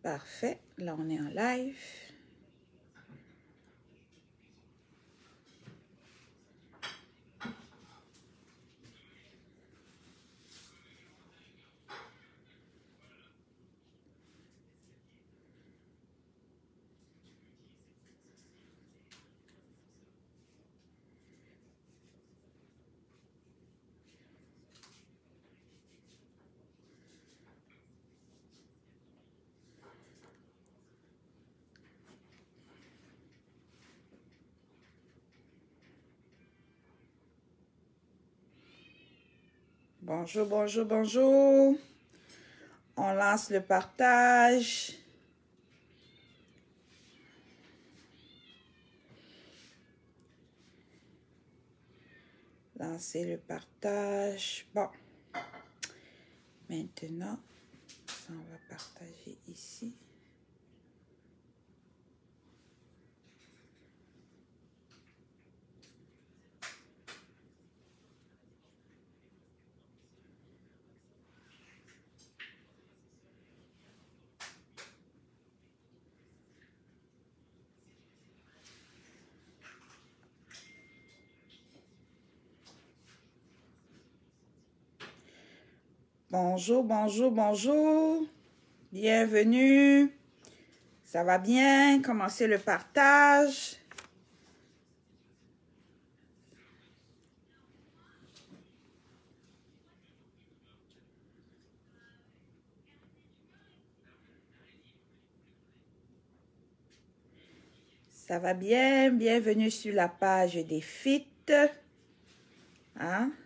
Parfait. Là, on est en live. Bonjour, bonjour, bonjour. On lance le partage. Lancer le partage. Bon. Maintenant, on va partager ici. Bonjour, bonjour, bonjour. Bienvenue. Ça va bien? Commencez le partage. Ça va bien? Bienvenue sur la page des FIT. Hein?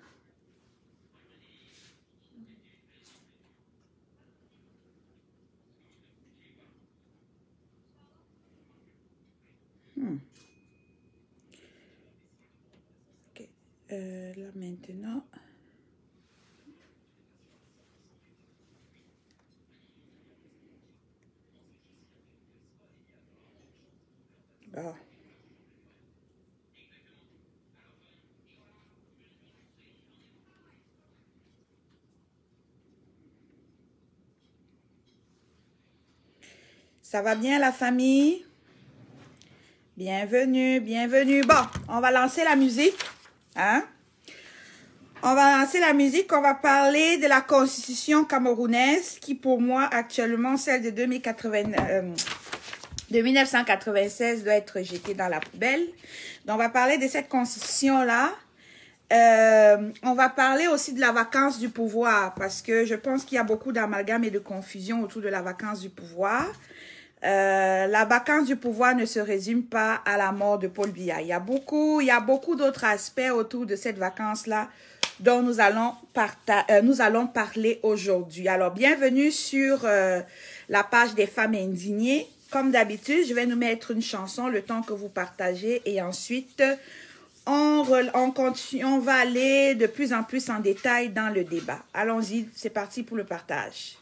Ok. Là maintenant. Bon. Ça va bien la famille? Bienvenue, bienvenue. Bon, on va lancer la musique. Hein? On va lancer la musique. On va parler de la constitution camerounaise qui pour moi actuellement, celle de 1996 doit être jetée dans la poubelle. Donc on va parler de cette constitution-là. On va parler aussi de la vacance du pouvoir parce que je pense qu'il y a beaucoup d'amalgame et de confusion autour de la vacance du pouvoir. La vacance du pouvoir ne se résume pas à la mort de Paul Biya. Il y a beaucoup d'autres aspects autour de cette vacance-là dont nous allons parler aujourd'hui. Alors, bienvenue sur la page des femmes indignées. Comme d'habitude, je vais nous mettre une chanson le temps que vous partagez et ensuite, on va aller de plus en plus en détail dans le débat. Allons-y, c'est parti pour le partage.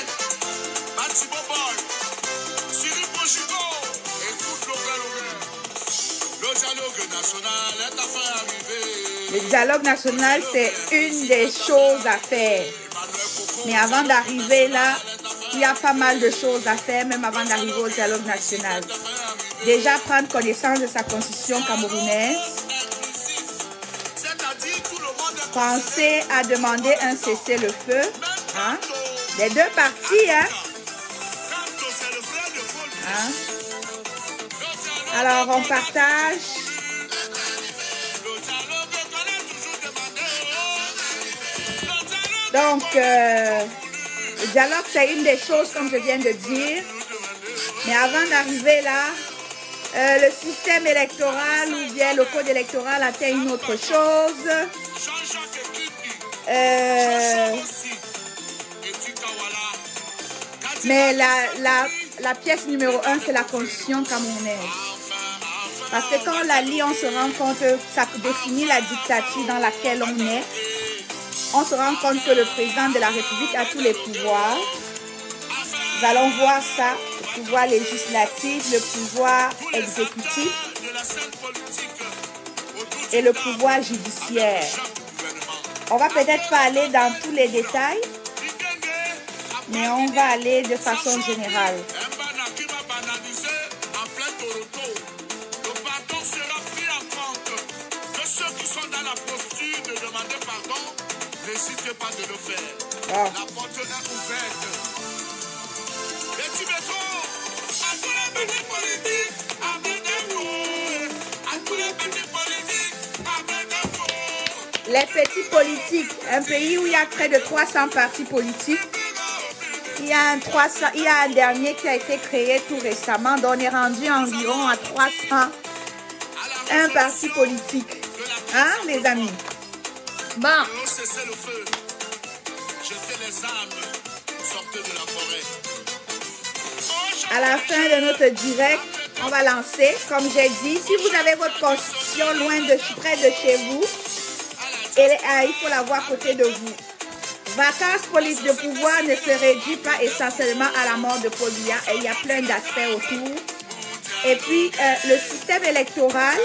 Le dialogue national, c'est une des choses à faire. Mais avant d'arriver là, il y a pas mal de choses à faire, même avant d'arriver au dialogue national. Déjà, prendre connaissance de sa constitution camerounaise. Penser à demander un cessez-le-feu. Hein? Les deux parties, hein? Hein? Alors, on partage. Donc, le dialogue, c'est une des choses, comme je viens de dire. Mais avant d'arriver là, le système électoral ou bien le code électoral atteint une autre chose. Mais la pièce numéro 1, c'est la constitution camerounaise. Parce que quand on la lit, on se rend compte que ça définit la dictature dans laquelle on est. On se rend compte que le président de la République a tous les pouvoirs. Nous allons voir ça, le pouvoir législatif, le pouvoir exécutif et le pouvoir judiciaire. On va peut-être pas aller dans tous les détails, mais on va aller de façon générale. En plein Toronto, le pardon sera pris en compte. Que ceux qui sont dans la posture de demander pardon, n'hésitez pas de le faire. La porte est ouverte. Petit béton, à tous les petits politiques, amenez-vous. À tous les petits politiques, amenez-vous. Les petits politiques, un pays où il y a près de 300 partis politiques. Il y a un dernier qui a été créé tout récemment, donc on est rendu environ à 300, un parti politique. Hein, les amis? Bon. Cessez le feu. Jetez les armes. Sortez de la forêt. À la fin de notre direct, on va lancer. Comme j'ai dit, si vous avez votre constitution près de chez vous, il faut l'avoir à côté de vous. Vacances police de pouvoir ne se réduit pas essentiellement à la mort de Paul Biya, et il y a plein d'aspects autour. Et puis, le système électoral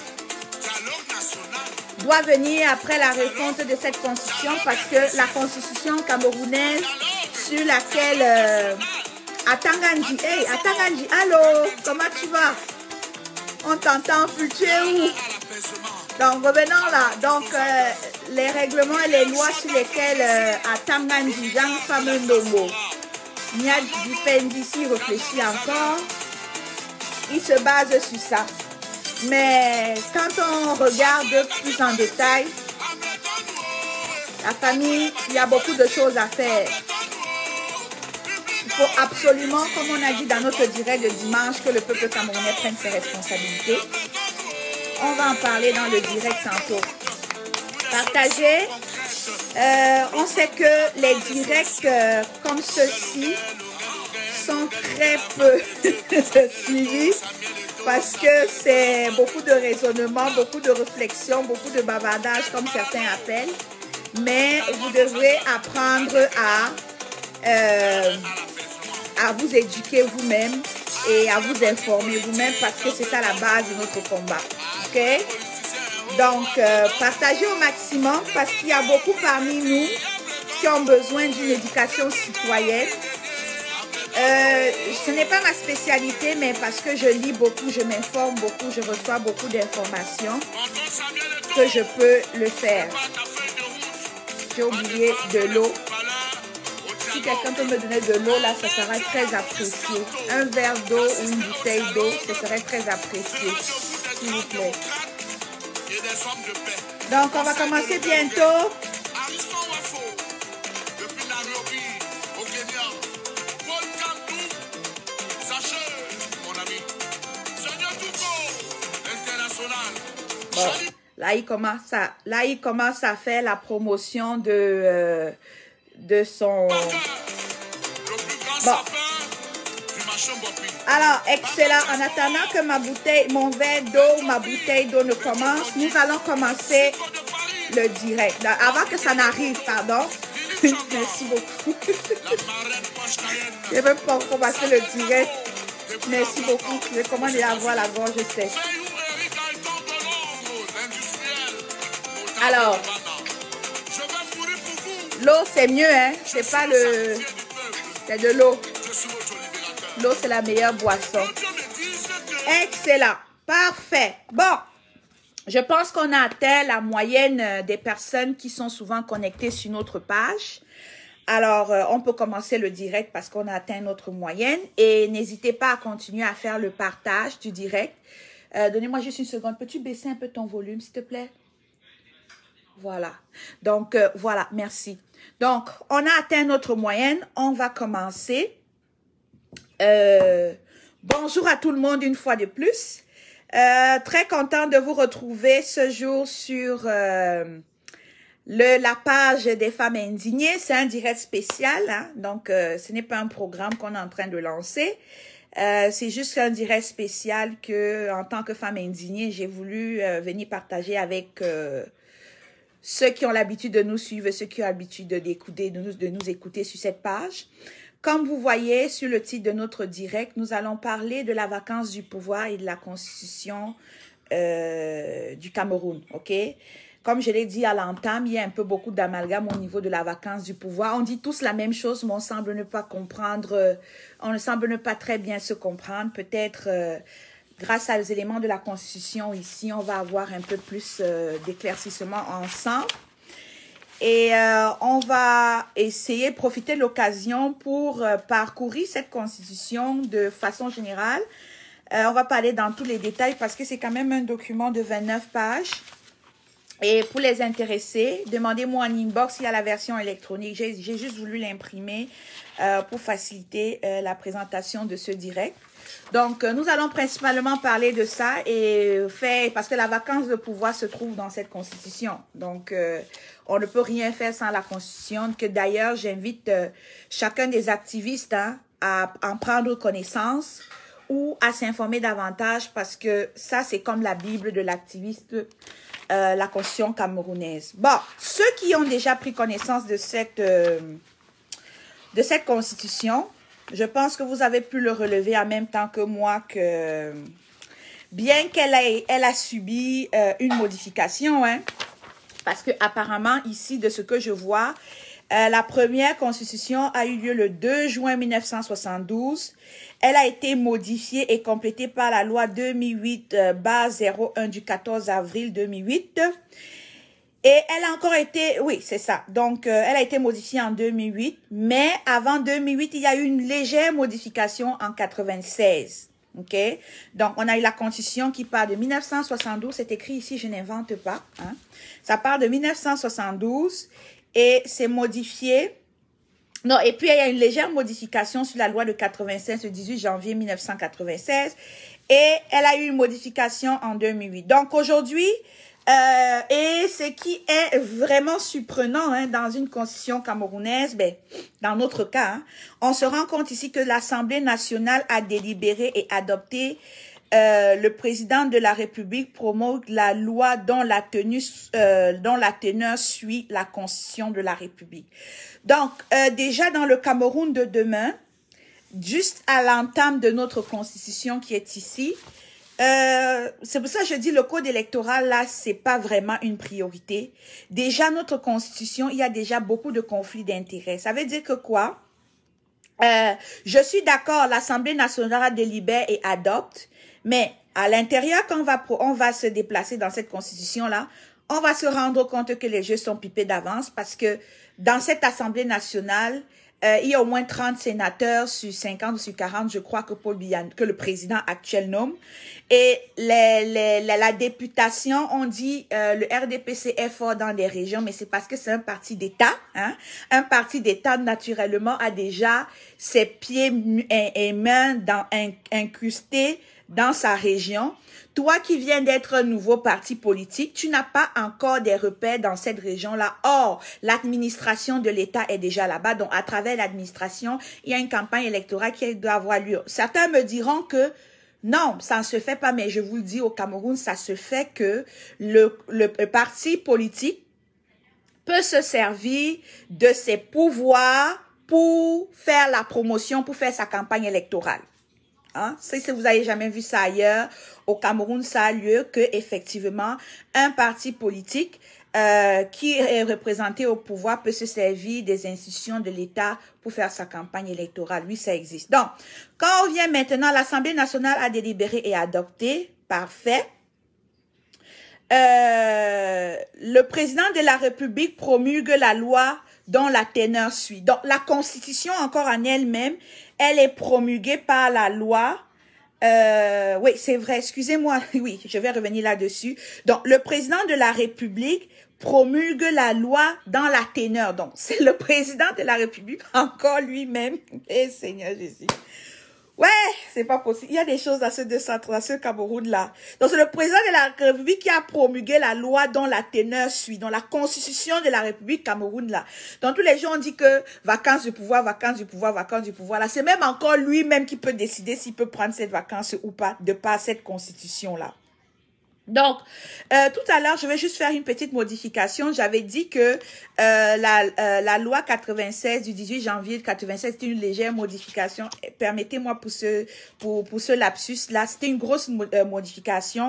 doit venir après la refonte de cette constitution, parce que la constitution camerounaise sur laquelle Atanganji, hey Atanganji, allô, comment tu vas? On t'entend plus, tu es où? Donc revenons là, donc les règlements et les lois sur lesquelles Atanganji, Jean fameux Ndombo, Niad Difendici réfléchit encore, il se base sur ça. Mais quand on regarde plus en détail, la famille, il y a beaucoup de choses à faire. Il faut absolument, comme on a dit dans notre direct de dimanche, que le peuple camerounais prenne ses responsabilités. On va en parler dans le direct tantôt. Partagez. On sait que les directs comme ceux-ci sont très peu suivis, parce que c'est beaucoup de raisonnement, beaucoup de réflexion, beaucoup de bavardage, comme certains appellent. Mais vous devrez apprendre à vous éduquer vous-même et à vous informer vous-même, parce que c'est ça la base de notre combat. Ok? Donc, partagez au maximum, parce qu'il y a beaucoup parmi nous qui ont besoin d'une éducation citoyenne. Ce n'est pas ma spécialité, mais parce que je lis beaucoup, je m'informe beaucoup, je reçois beaucoup d'informations, que je peux le faire. J'ai oublié de l'eau. Si quelqu'un peut me donner de l'eau, là, ça serait très apprécié. Un verre d'eau ou une bouteille d'eau, ce serait très apprécié, s'il vous plaît. Donc, on va commencer bientôt. Bon, là, il commence à faire la promotion de son... Bon. Alors, excellent. En attendant que mon verre d'eau, ma bouteille d'eau ne commence, nous allons commencer le direct. Donc, avant que ça n'arrive, pardon. Merci beaucoup. Je n'ai même pas commencé le direct. Merci beaucoup. Je commence à avoir la gorge sèche. Alors, l'eau c'est mieux, hein. C'est pas le... C'est de l'eau. L'eau c'est la meilleure boisson. Excellent. Parfait. Bon, je pense qu'on a atteint la moyenne des personnes qui sont souvent connectées sur notre page. Alors, on peut commencer le direct parce qu'on a atteint notre moyenne. Et n'hésitez pas à continuer à faire le partage du direct. Donnez-moi juste une seconde. Peux-tu baisser un peu ton volume, s'il te plaît? Voilà. Donc, voilà. Merci. Donc, on a atteint notre moyenne. On va commencer. Bonjour à tout le monde une fois de plus. Très content de vous retrouver ce jour sur la page des femmes indignées. C'est un direct spécial, hein? Donc ce n'est pas un programme qu'on est en train de lancer. C'est juste un direct spécial que, en tant que femme indignée, j'ai voulu venir partager avec ceux qui ont l'habitude de nous suivre, ceux qui ont l'habitude de nous écouter sur cette page. Comme vous voyez sur le titre de notre direct, nous allons parler de la vacance du pouvoir et de la constitution du Cameroun, ok? comme je l'ai dit à l'entame, il y a un peu beaucoup d'amalgame au niveau de la vacance du pouvoir. On dit tous la même chose, mais on semble ne pas comprendre, on ne semble ne pas très bien se comprendre. Peut-être grâce aux éléments de la Constitution ici, on va avoir un peu plus d'éclaircissement ensemble. Et on va essayer de profiter de l'occasion pour parcourir cette Constitution de façon générale. On va parler dans tous les détails parce que c'est quand même un document de 29 pages. Et pour les intéressés, demandez-moi en inbox s'il y a la version électronique. J'ai juste voulu l'imprimer pour faciliter la présentation de ce direct. Donc, nous allons principalement parler de ça et parce que la vacance de pouvoir se trouve dans cette Constitution. Donc, on ne peut rien faire sans la Constitution, que d'ailleurs, j'invite chacun des activistes à en prendre connaissance ou à s'informer davantage parce que ça, c'est comme la Bible de l'activiste, la Constitution camerounaise. Bon, ceux qui ont déjà pris connaissance de cette Constitution, je pense que vous avez pu le relever en même temps que moi que bien qu'elle a subi une modification, parce que apparemment ici, de ce que je vois, la première constitution a eu lieu le 2 juin 1972. Elle a été modifiée et complétée par la loi 2008-01 du 14 avril 2008. Et elle a encore été, oui, c'est ça. Donc, elle a été modifiée en 2008. Mais avant 2008, il y a eu une légère modification en 96. OK? Donc, on a eu la Constitution qui part de 1972. C'est écrit ici, je n'invente pas. Ça part de 1972 et c'est modifié. Non, et puis il y a une légère modification sur la loi de 96, le 18 janvier 1996. Et elle a eu une modification en 2008. Donc, aujourd'hui, et ce qui est vraiment surprenant dans une constitution camerounaise, dans notre cas, on se rend compte ici que l'Assemblée nationale a délibéré et adopté le président de la République promulgue la loi dont la teneur suit la Constitution de la République. Donc, déjà dans le Cameroun de demain, juste à l'entame de notre Constitution qui est ici, c'est pour ça que je dis le code électoral là, c'est pas vraiment une priorité. Déjà notre constitution, il y a déjà beaucoup de conflits d'intérêts. Ça veut dire que quoi? Je suis d'accord, l'Assemblée nationale délibère et adopte, mais à l'intérieur, quand on va se déplacer dans cette constitution là, on va se rendre compte que les jeux sont pipés d'avance parce que dans cette Assemblée nationale, il y a au moins 30 sénateurs sur 50 ou sur 40, je crois, que le président actuel nomme. Et la députation, on dit le RDPC est fort dans des régions, mais c'est parce que c'est un parti d'État. Un parti d'État, naturellement, a déjà ses pieds et mains incrustés dans sa région. Toi qui viens d'être un nouveau parti politique, tu n'as pas encore des repères dans cette région-là. Or, l'administration de l'État est déjà là-bas. Donc, à travers l'administration, il y a une campagne électorale qui doit avoir lieu. Certains me diront que non, ça ne se fait pas, mais je vous le dis, au Cameroun, ça se fait que le parti politique peut se servir de ses pouvoirs pour faire la promotion, pour faire sa campagne électorale. Si vous n'avez jamais vu ça ailleurs, au Cameroun, ça a lieu que effectivement un parti politique qui est représenté au pouvoir peut se servir des institutions de l'État pour faire sa campagne électorale. Oui, ça existe. Donc, quand on vient maintenant, l'Assemblée nationale a délibéré et adopté, parfait. Le président de la République promulgue la loi dont la teneur suit. Donc, la Constitution, encore en elle-même, elle est promulguée par la loi. Oui, c'est vrai, excusez-moi. Oui, je vais revenir là-dessus. Donc, le président de la République promulgue la loi dans la teneur. Donc, c'est le président de la République, encore lui-même. Eh, Seigneur Jésus. Ouais, c'est pas possible. Il y a des choses dans ce Cameroun-là. Donc, c'est le président de la République qui a promulgué la loi dont la teneur suit, dans la constitution de la République Cameroun-là. Donc, tous les gens ont dit que vacances du pouvoir, vacances du pouvoir, vacances du pouvoir. Là, c'est même encore lui-même qui peut décider s'il peut prendre cette vacance ou pas, de par cette constitution-là. Donc, tout à l'heure, je vais juste faire une petite modification. J'avais dit que la loi 96 du 18 janvier 96, c'était une légère modification. Permettez-moi pour ce lapsus-là, c'était une grosse modification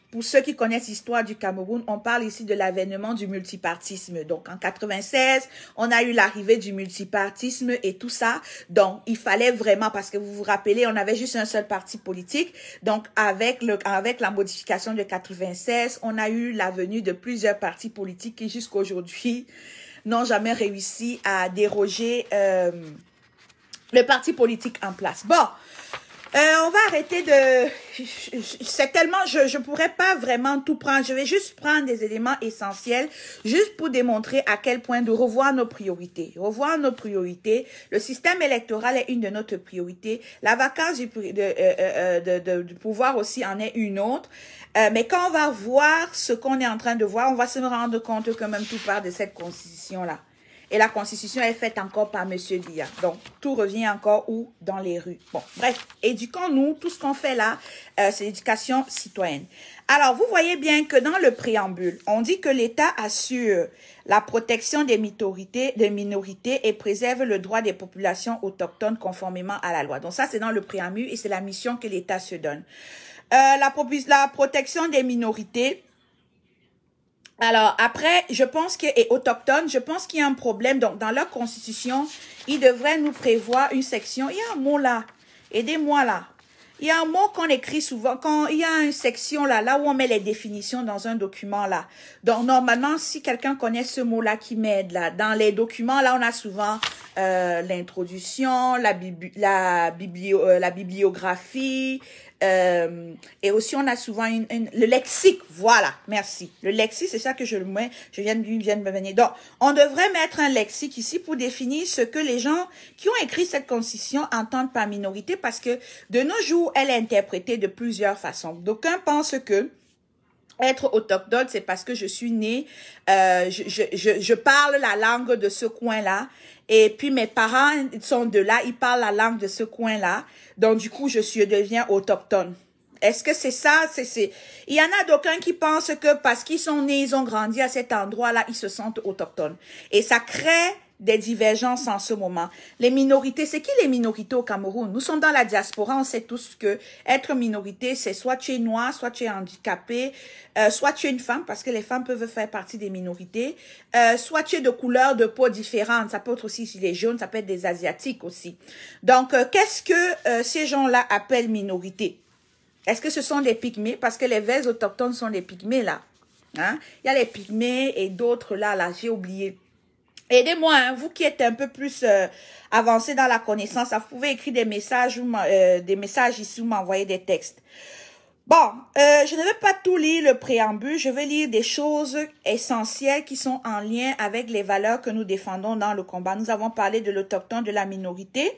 pour ceux qui connaissent l'histoire du Cameroun, on parle ici de l'avènement du multipartisme. Donc, en 96, on a eu l'arrivée du multipartisme et tout ça. Donc, il fallait vraiment, parce que vous vous rappelez, on avait juste un seul parti politique. Donc, avec la modification de 96, on a eu la venue de plusieurs partis politiques qui, jusqu'à aujourd'hui, n'ont jamais réussi à déroger le parti politique en place. Bon, on va arrêter de... C'est tellement... Je pourrais pas vraiment tout prendre. Je vais juste prendre des éléments essentiels, juste pour démontrer à quel point de revoir nos priorités. Revoir nos priorités. Le système électoral est une de nos priorités. La vacance du pouvoir aussi en est une autre. Mais quand on va voir ce qu'on est en train de voir, on va se rendre compte que même tout part de cette constitution-là. Et la constitution est faite encore par M. Biya. Donc, tout revient encore où? Dans les rues. Bon, bref, éduquons-nous. Tout ce qu'on fait là, c'est l'éducation citoyenne. Alors, vous voyez bien que dans le préambule, on dit que l'État assure la protection des minorités et préserve le droit des populations autochtones conformément à la loi. Donc, ça, c'est dans le préambule et c'est la mission que l'État se donne. La protection des minorités... Alors, après, je pense que, et autochtones, je pense qu'il y a un problème. Donc, dans leur constitution, ils devraient nous prévoir une section. Il y a un mot là. Aidez-moi là. Il y a un mot qu'on écrit souvent. Quand il y a une section là où on met les définitions dans un document là. Donc, normalement, si quelqu'un connaît ce mot-là qui m'aide là, dans les documents là, on a souvent l'introduction, la bibliographie, et aussi on a souvent le lexique. Voilà, merci. Le lexique, c'est ça que je mets. Je viens de me venir. Donc, on devrait mettre un lexique ici pour définir ce que les gens qui ont écrit cette constitution entendent par minorité, parce que de nos jours, elle est interprétée de plusieurs façons. D'aucuns pensent que être autochtone, c'est parce que je suis née, je parle la langue de ce coin-là, et puis mes parents sont de là, ils parlent la langue de ce coin-là, donc du coup, je deviens autochtone. Est-ce que c'est ça? Il y en a d'aucuns qui pensent que parce qu'ils sont nés, ils ont grandi à cet endroit-là, ils se sentent autochtones. Et ça crée des divergences en ce moment. Les minorités, c'est qui les minorités au Cameroun? Nous sommes dans la diaspora, on sait tous que être minorité, c'est soit tu es noir, soit tu es handicapé, soit tu es une femme, parce que les femmes peuvent faire partie des minorités, soit tu es de couleur de peau différente, ça peut être aussi les jaunes, ça peut être des asiatiques aussi. Donc, qu'est-ce que ces gens-là appellent minorité? Est-ce que ce sont des pygmées? Parce que les vrais autochtones sont des pygmées là. Hein? Il y a les pygmées et d'autres là, j'ai oublié. Aidez-moi, hein, vous qui êtes un peu plus avancé dans la connaissance, vous pouvez écrire des messages ici ou m'envoyer des textes. Bon, je ne vais pas tout lire le préambule, je vais lire des choses essentielles qui sont en lien avec les valeurs que nous défendons dans le combat. Nous avons parlé de l'autochtone, de la minorité.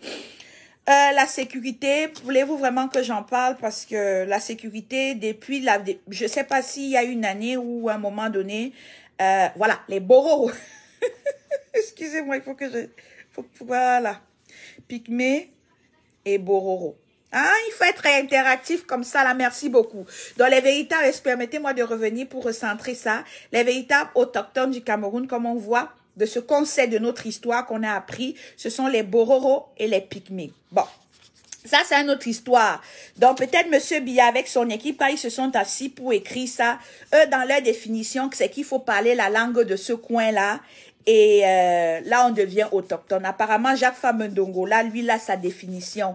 La sécurité, voulez-vous vraiment que j'en parle? Parce que la sécurité, depuis je sais pas s'il y a une année ou à un moment donné, voilà, les Bororo. Excusez-moi, il faut que voilà. Pygmée et Bororo. Ah, il faut être interactif comme ça, là. Merci beaucoup. Donc, les véritables, permettez-moi de revenir pour recentrer ça. Les véritables autochtones du Cameroun, comme on voit, de ce qu'on sait de notre histoire qu'on a appris, ce sont les Bororo et les Pygmées. Bon. Ça, c'est une autre histoire. Donc, peut-être M. Biya avec son équipe, quand ils se sont assis pour écrire ça, eux, dans leur définition, c'est qu'il faut parler la langue de ce coin-là. Et là, on devient autochtone. Apparemment, Jacques Famendongo, là, lui, là, sa définition,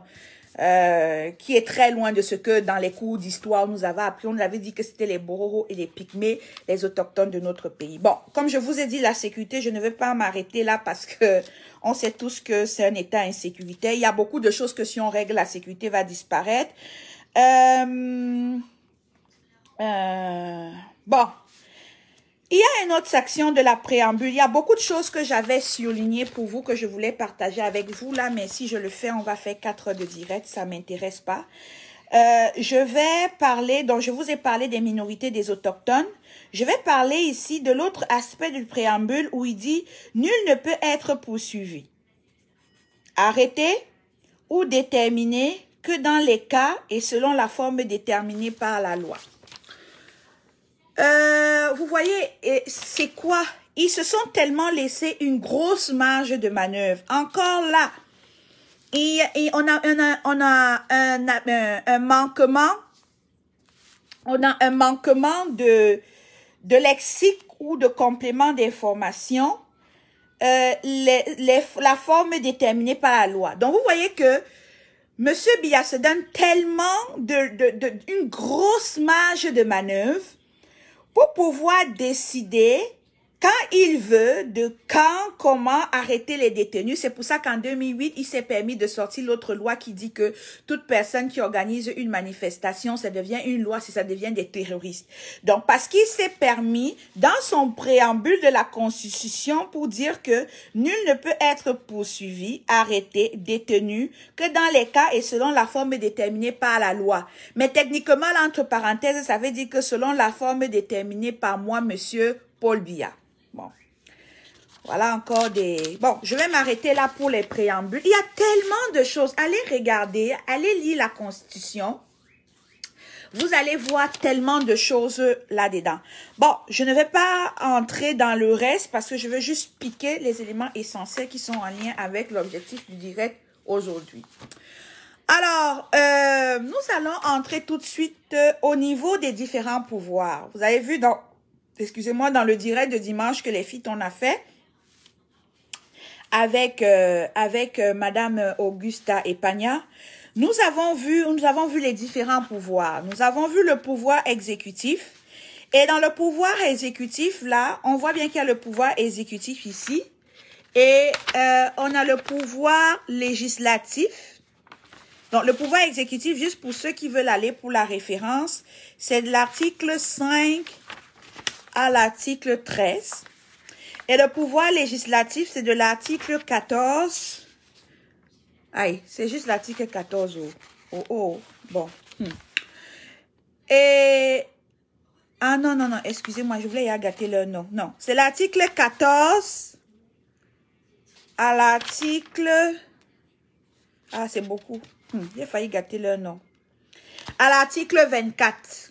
qui est très loin de ce que dans les cours d'histoire nous avait appris. On nous avait dit que c'était les Bororo et les Pygmées, les autochtones de notre pays. Bon, comme je vous ai dit, la sécurité, je ne vais pas m'arrêter là parce que on sait tous que c'est un état insécuritaire. Il y a beaucoup de choses que si on règle, la sécurité va disparaître. Bon. Il y a une autre section de la préambule. Il y a beaucoup de choses que j'avais surlignées pour vous, que je voulais partager avec vous là, mais si je le fais, on va faire 4 heures de direct, ça m'intéresse pas. Je vais parler, donc je vous ai parlé des minorités, des autochtones. Je vais parler ici de l'autre aspect du préambule où il dit « Nul ne peut être poursuivi, arrêté ou déterminé que dans les cas et selon la forme déterminée par la loi. » Vous voyez, c'est quoi? Ils se sont tellement laissés une grosse marge de manœuvre. Encore là, on a un manquement on a un manquement de lexique ou de complément d'information, la forme déterminée par la loi. Donc, vous voyez que Monsieur Biya se donne tellement une grosse marge de manœuvre pour pouvoir décider quand il veut de comment arrêter les détenus. C'est pour ça qu'en 2008, il s'est permis de sortir l'autre loi qui dit que toute personne qui organise une manifestation, ça devient une loi si ça devient des terroristes. Donc, parce qu'il s'est permis, dans son préambule de la Constitution, pour dire que nul ne peut être poursuivi, arrêté, détenu, que dans les cas et selon la forme déterminée par la loi. Mais techniquement, là, entre parenthèses, ça veut dire que selon la forme déterminée par moi, Monsieur Paul Biya. Bon, voilà encore des... Bon, je vais m'arrêter là pour les préambules. Il y a tellement de choses. Allez regarder, allez lire la Constitution. Vous allez voir tellement de choses là-dedans. Bon, je ne vais pas entrer dans le reste parce que je veux juste piquer les éléments essentiels qui sont en lien avec l'objectif du direct aujourd'hui. Alors, nous allons entrer tout de suite au niveau des différents pouvoirs. Vous avez vu dans... Excusez-moi, dans le direct de dimanche que les filles on a fait avec Madame Augusta Epagna, nous avons vu les différents pouvoirs. Nous avons vu le pouvoir exécutif. Et dans le pouvoir exécutif, là, on voit bien qu'il y a le pouvoir exécutif ici. Et on a le pouvoir législatif. Donc, le pouvoir exécutif, juste pour ceux qui veulent aller pour la référence, c'est de l'article 5 à l'article 13. Et le pouvoir législatif, c'est de l'article 14. Aïe, c'est juste l'article 14. Bon. Et... Ah non, excusez-moi, je voulais y gâter le nom. Non, c'est l'article 14 à l'article... Ah, c'est beaucoup. J'ai failli gâter le nom. À l'article 24.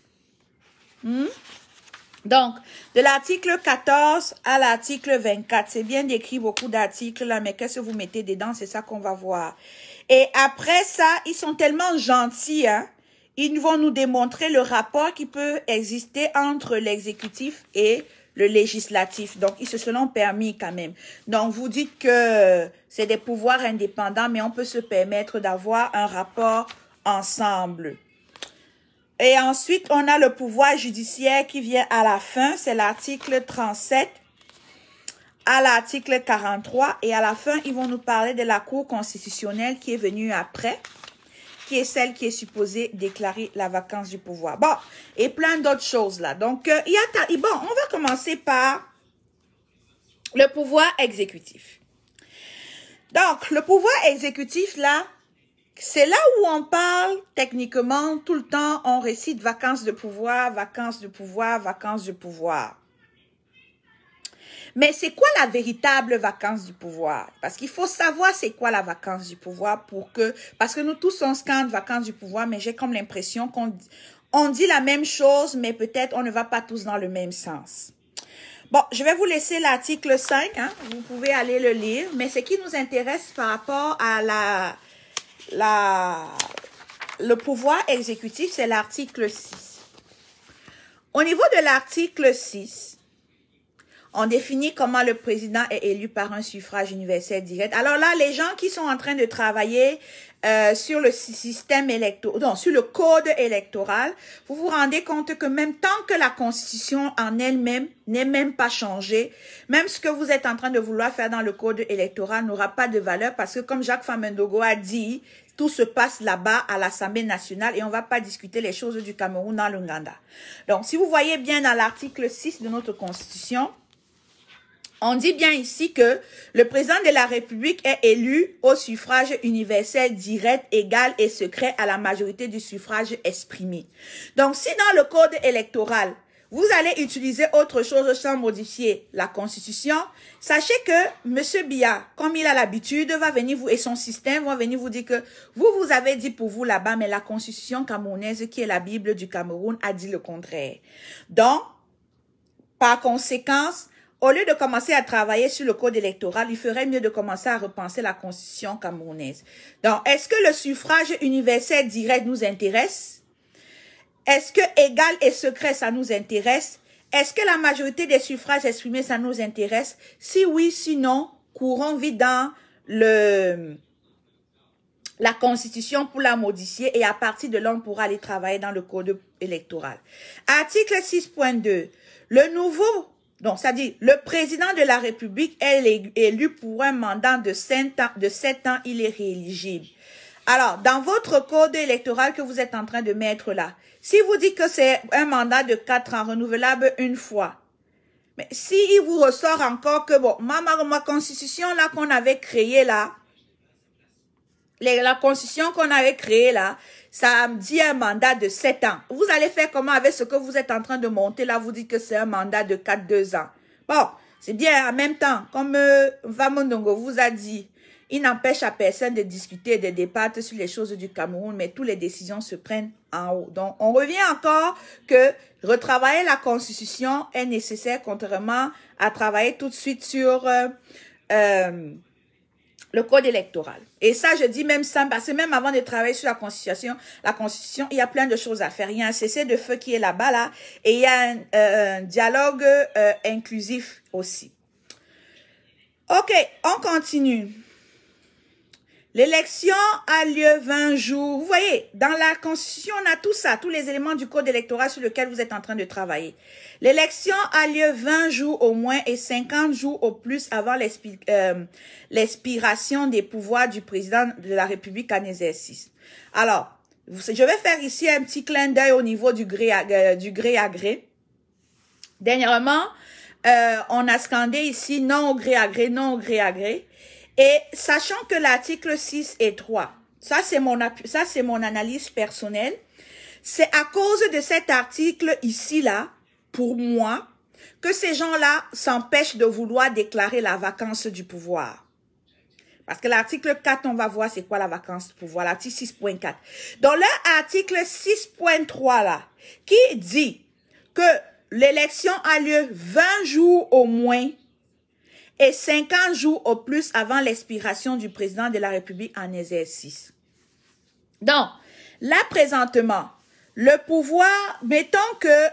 Donc, de l'article 14 à l'article 24, c'est bien décrit beaucoup d'articles là, mais qu'est-ce que vous mettez dedans, c'est ça qu'on va voir. Et après ça, ils sont tellement gentils, hein, ils vont nous démontrer le rapport qui peut exister entre l'exécutif et le législatif. Donc, ils se sont permis quand même. Donc, vous dites que c'est des pouvoirs indépendants, mais on peut se permettre d'avoir un rapport ensemble. Et ensuite, on a le pouvoir judiciaire qui vient à la fin, c'est l'article 37 à l'article 43. Et à la fin, ils vont nous parler de la Cour constitutionnelle qui est venue après, qui est celle qui est supposée déclarer la vacance du pouvoir. Bon, et plein d'autres choses là. Donc, bon, on va commencer par le pouvoir exécutif. Donc, le pouvoir exécutif là, c'est là où on parle techniquement tout le temps, on récite vacances de pouvoir, vacances de pouvoir, vacances de pouvoir. Mais c'est quoi la véritable vacance du pouvoir? Parce qu'il faut savoir c'est quoi la vacance du pouvoir parce que nous tous on scande vacances du pouvoir, mais j'ai comme l'impression qu'on dit la même chose, mais peut-être on ne va pas tous dans le même sens. Bon, je vais vous laisser l'article 5, hein, vous pouvez aller le lire, mais ce qui nous intéresse par rapport à le pouvoir exécutif, c'est l'article 6. Au niveau de l'article 6, on définit comment le président est élu par un suffrage universel direct. Alors là, les gens qui sont en train de travailler sur le système électoral, non, sur le code électoral, vous vous rendez compte que même tant que la Constitution en elle-même n'est même pas changée, même ce que vous êtes en train de vouloir faire dans le code électoral n'aura pas de valeur parce que comme Jacques Famindogo a dit, tout se passe là-bas à l'Assemblée nationale et on ne va pas discuter les choses du Cameroun dans l'Ouganda. Donc, si vous voyez bien dans l'article 6 de notre Constitution, on dit bien ici que le président de la République est élu au suffrage universel direct, égal et secret à la majorité du suffrage exprimé. Donc, si dans le code électoral, vous allez utiliser autre chose sans modifier la Constitution, sachez que M. Biya, comme il a l'habitude, va venir et son système va venir vous dire que vous avez dit pour vous là-bas, mais la Constitution camerounaise, qui est la Bible du Cameroun, a dit le contraire. Donc, par conséquent, au lieu de commencer à travailler sur le code électoral, il ferait mieux de commencer à repenser la Constitution camerounaise. Donc, est-ce que le suffrage universel direct nous intéresse? Est-ce que égal et secret, ça nous intéresse? Est-ce que la majorité des suffrages exprimés, ça nous intéresse? Si oui, sinon, courons vite dans la Constitution pour la modifier et à partir de là, on pourra aller travailler dans le code électoral. Article 6.2. Le nouveau, donc ça dit, le président de la République est élu pour un mandat de 7 ans, il est rééligible. Alors, dans votre code électoral que vous êtes en train de mettre là, si vous dites que c'est un mandat de 4 ans renouvelable une fois, mais si il vous ressort encore que bon, ma constitution là qu'on avait créée là, la constitution qu'on avait créée là, ça dit un mandat de 7 ans. Vous allez faire comment avec ce que vous êtes en train de monter là, vous dites que c'est un mandat de 2 ans. Bon, c'est bien en même temps, comme Vamondongo vous a dit, il n'empêche à personne de discuter et de débattre sur les choses du Cameroun, mais toutes les décisions se prennent en haut. Donc, on revient encore que retravailler la Constitution est nécessaire, contrairement à travailler tout de suite sur le code électoral. Et ça, je dis même ça, parce que même avant de travailler sur la Constitution, il y a plein de choses à faire. Il y a un cessez-le-feu qui est là-bas, là, et il y a un dialogue inclusif aussi. OK, on continue. L'élection a lieu 20 jours. Vous voyez, dans la Constitution, on a tout ça, tous les éléments du code électoral sur lequel vous êtes en train de travailler. L'élection a lieu 20 jours au moins et 50 jours au plus avant l'expiration des pouvoirs du président de la République en exercice. Alors, je vais faire ici un petit clin d'œil au niveau du gré à gré. Dernièrement, on a scandé ici non au gré à gré, non au gré à gré. Et sachant que l'article 6 et 3, ça c'est mon analyse personnelle, c'est à cause de cet article ici-là, pour moi, que ces gens-là s'empêchent de vouloir déclarer la vacance du pouvoir. Parce que l'article 4, on va voir c'est quoi la vacance du pouvoir, l'article 6.4. Dans l'article 6.3 là, qui dit que l'élection a lieu 20 jours au moins et 50 jours au plus avant l'expiration du président de la République en exercice. Donc, là présentement, le pouvoir, mettons que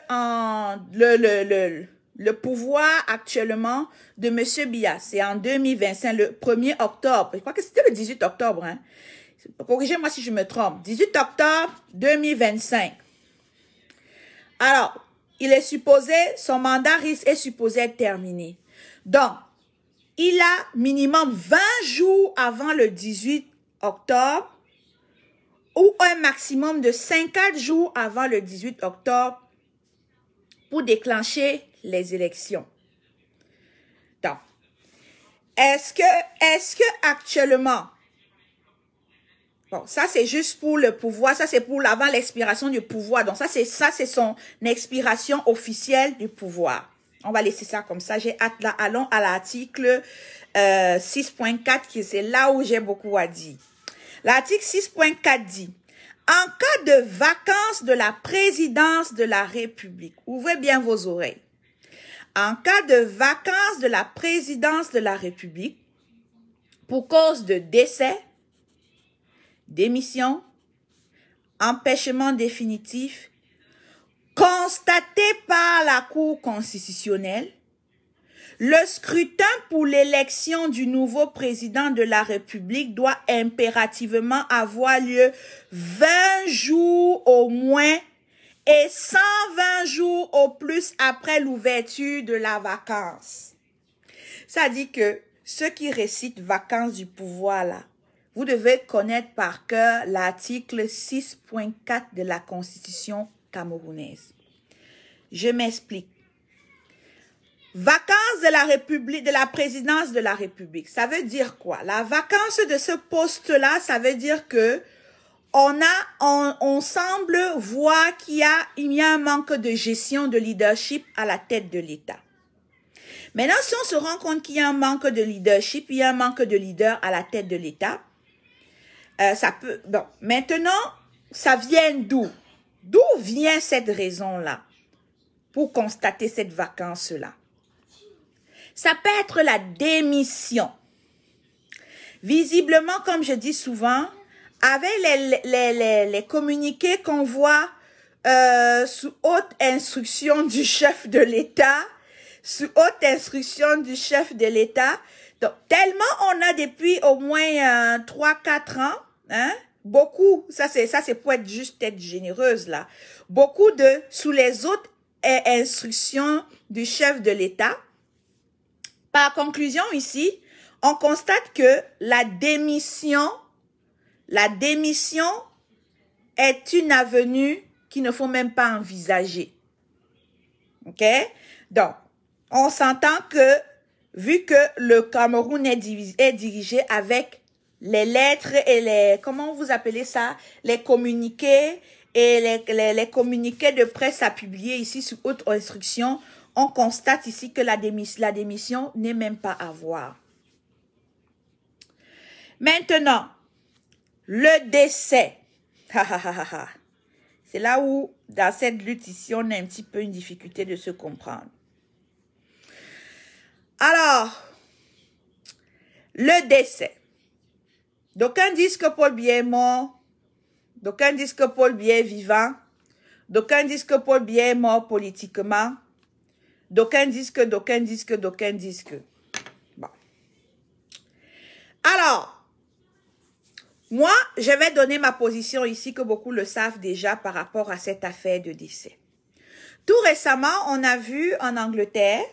le pouvoir actuellement de M. Biya, c'est en 2025, le 1er octobre, je crois que c'était le 18 octobre, hein. Corrigez-moi si je me trompe, 18 octobre 2025. Alors, son mandat est supposé être terminé. Donc, il a minimum 20 jours avant le 18 octobre ou un maximum de 50 jours avant le 18 octobre pour déclencher les élections. Donc, est-ce que actuellement, bon, ça c'est juste pour le pouvoir, ça c'est pour avant l'expiration du pouvoir. Donc ça c'est son expiration officielle du pouvoir. On va laisser ça comme ça. J'ai hâte là. Allons à l'article 6.4 qui c'est là où j'ai beaucoup à dire. L'article 6.4 dit, en cas de vacance de la présidence de la République, ouvrez bien vos oreilles. En cas de vacance de la présidence de la République, pour cause de décès, démission, empêchement définitif, constaté par la Cour constitutionnelle, le scrutin pour l'élection du nouveau président de la République doit impérativement avoir lieu 20 jours au moins et 120 jours au plus après l'ouverture de la vacance. Ça dit que ceux qui récitent vacance du pouvoir là, vous devez connaître par cœur l'article 6.4 de la Constitution camerounaise. Je m'explique. Vacance de la République, de la présidence de la République. Ça veut dire quoi? La vacance de ce poste-là, ça veut dire que on semble voir qu'il y a un manque de gestion de leadership à la tête de l'État. Maintenant, si on se rend compte qu'il y a un manque de leadership, il y a un manque de leader à la tête de l'État, ça peut, bon, maintenant, ça vient d'où? D'où vient cette raison-là pour constater cette vacance-là? Ça peut être la démission. Visiblement, comme je dis souvent, avec les communiqués qu'on voit sous haute instruction du chef de l'État, sous haute instruction du chef de l'État. Donc, tellement on a depuis au moins 3-4 ans, hein, beaucoup, ça c'est pour être juste être généreuse là, beaucoup de, sous les autres instructions du chef de l'État. Par conclusion ici, on constate que la démission est une avenue qu'il ne faut même pas envisager. OK? Donc, on s'entend que, vu que le Cameroun est dirigé avec les lettres et les, comment vous appelez ça, les communiqués et les communiqués de presse à publier ici sous haute instruction, on constate ici que la démission n'est même pas à voir. Maintenant, le décès. C'est là où, dans cette lutte ici, on a un petit peu une difficulté de se comprendre. Alors, le décès. D'aucuns disent que Paul Biya est mort. D'aucuns disent que Paul Biya est vivant. D'aucuns disent que Paul Biya est mort politiquement. D'aucuns disent que. Bon. Alors, moi, je vais donner ma position ici, que beaucoup le savent déjà par rapport à cette affaire de décès. Tout récemment, on a vu en Angleterre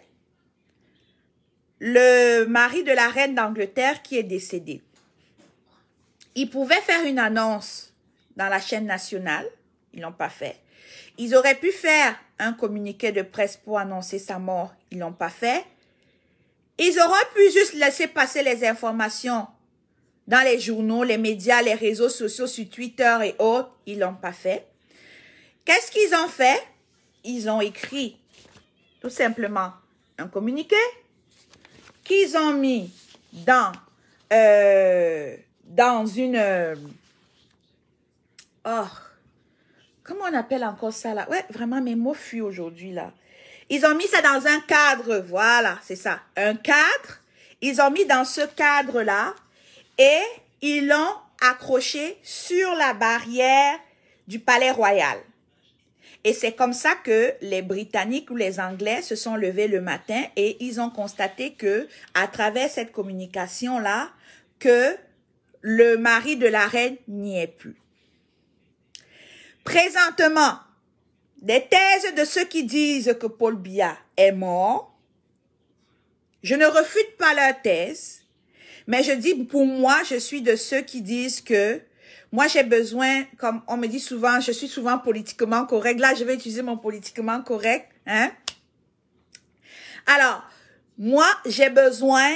le mari de la reine d'Angleterre qui est décédé. Ils pouvaient faire une annonce dans la chaîne nationale, ils l'ont pas fait. Ils auraient pu faire un communiqué de presse pour annoncer sa mort, ils l'ont pas fait. Ils auraient pu juste laisser passer les informations dans les journaux, les médias, les réseaux sociaux, sur Twitter et autres, ils l'ont pas fait. Qu'est-ce qu'ils ont fait? Ils ont écrit tout simplement un communiqué qu'ils ont mis dans une... comment on appelle encore ça là? Ouais, vraiment mes mots fuient aujourd'hui là. Ils ont mis ça dans un cadre, voilà, c'est ça, un cadre. Ils ont mis dans ce cadre-là et ils l'ont accroché sur la barrière du Palais Royal. Et c'est comme ça que les Britanniques ou les Anglais se sont levés le matin et ils ont constaté que, à travers cette communication-là, que le mari de la reine n'y est plus. Présentement, des thèses de ceux qui disent que Paul Biya est mort, je ne refute pas leur thèse, mais je dis, pour moi, je suis de ceux qui disent que moi, j'ai besoin, comme on me dit souvent, je suis souvent politiquement correct. Là, je vais utiliser mon politiquement correct. Hein? Alors, moi, j'ai besoin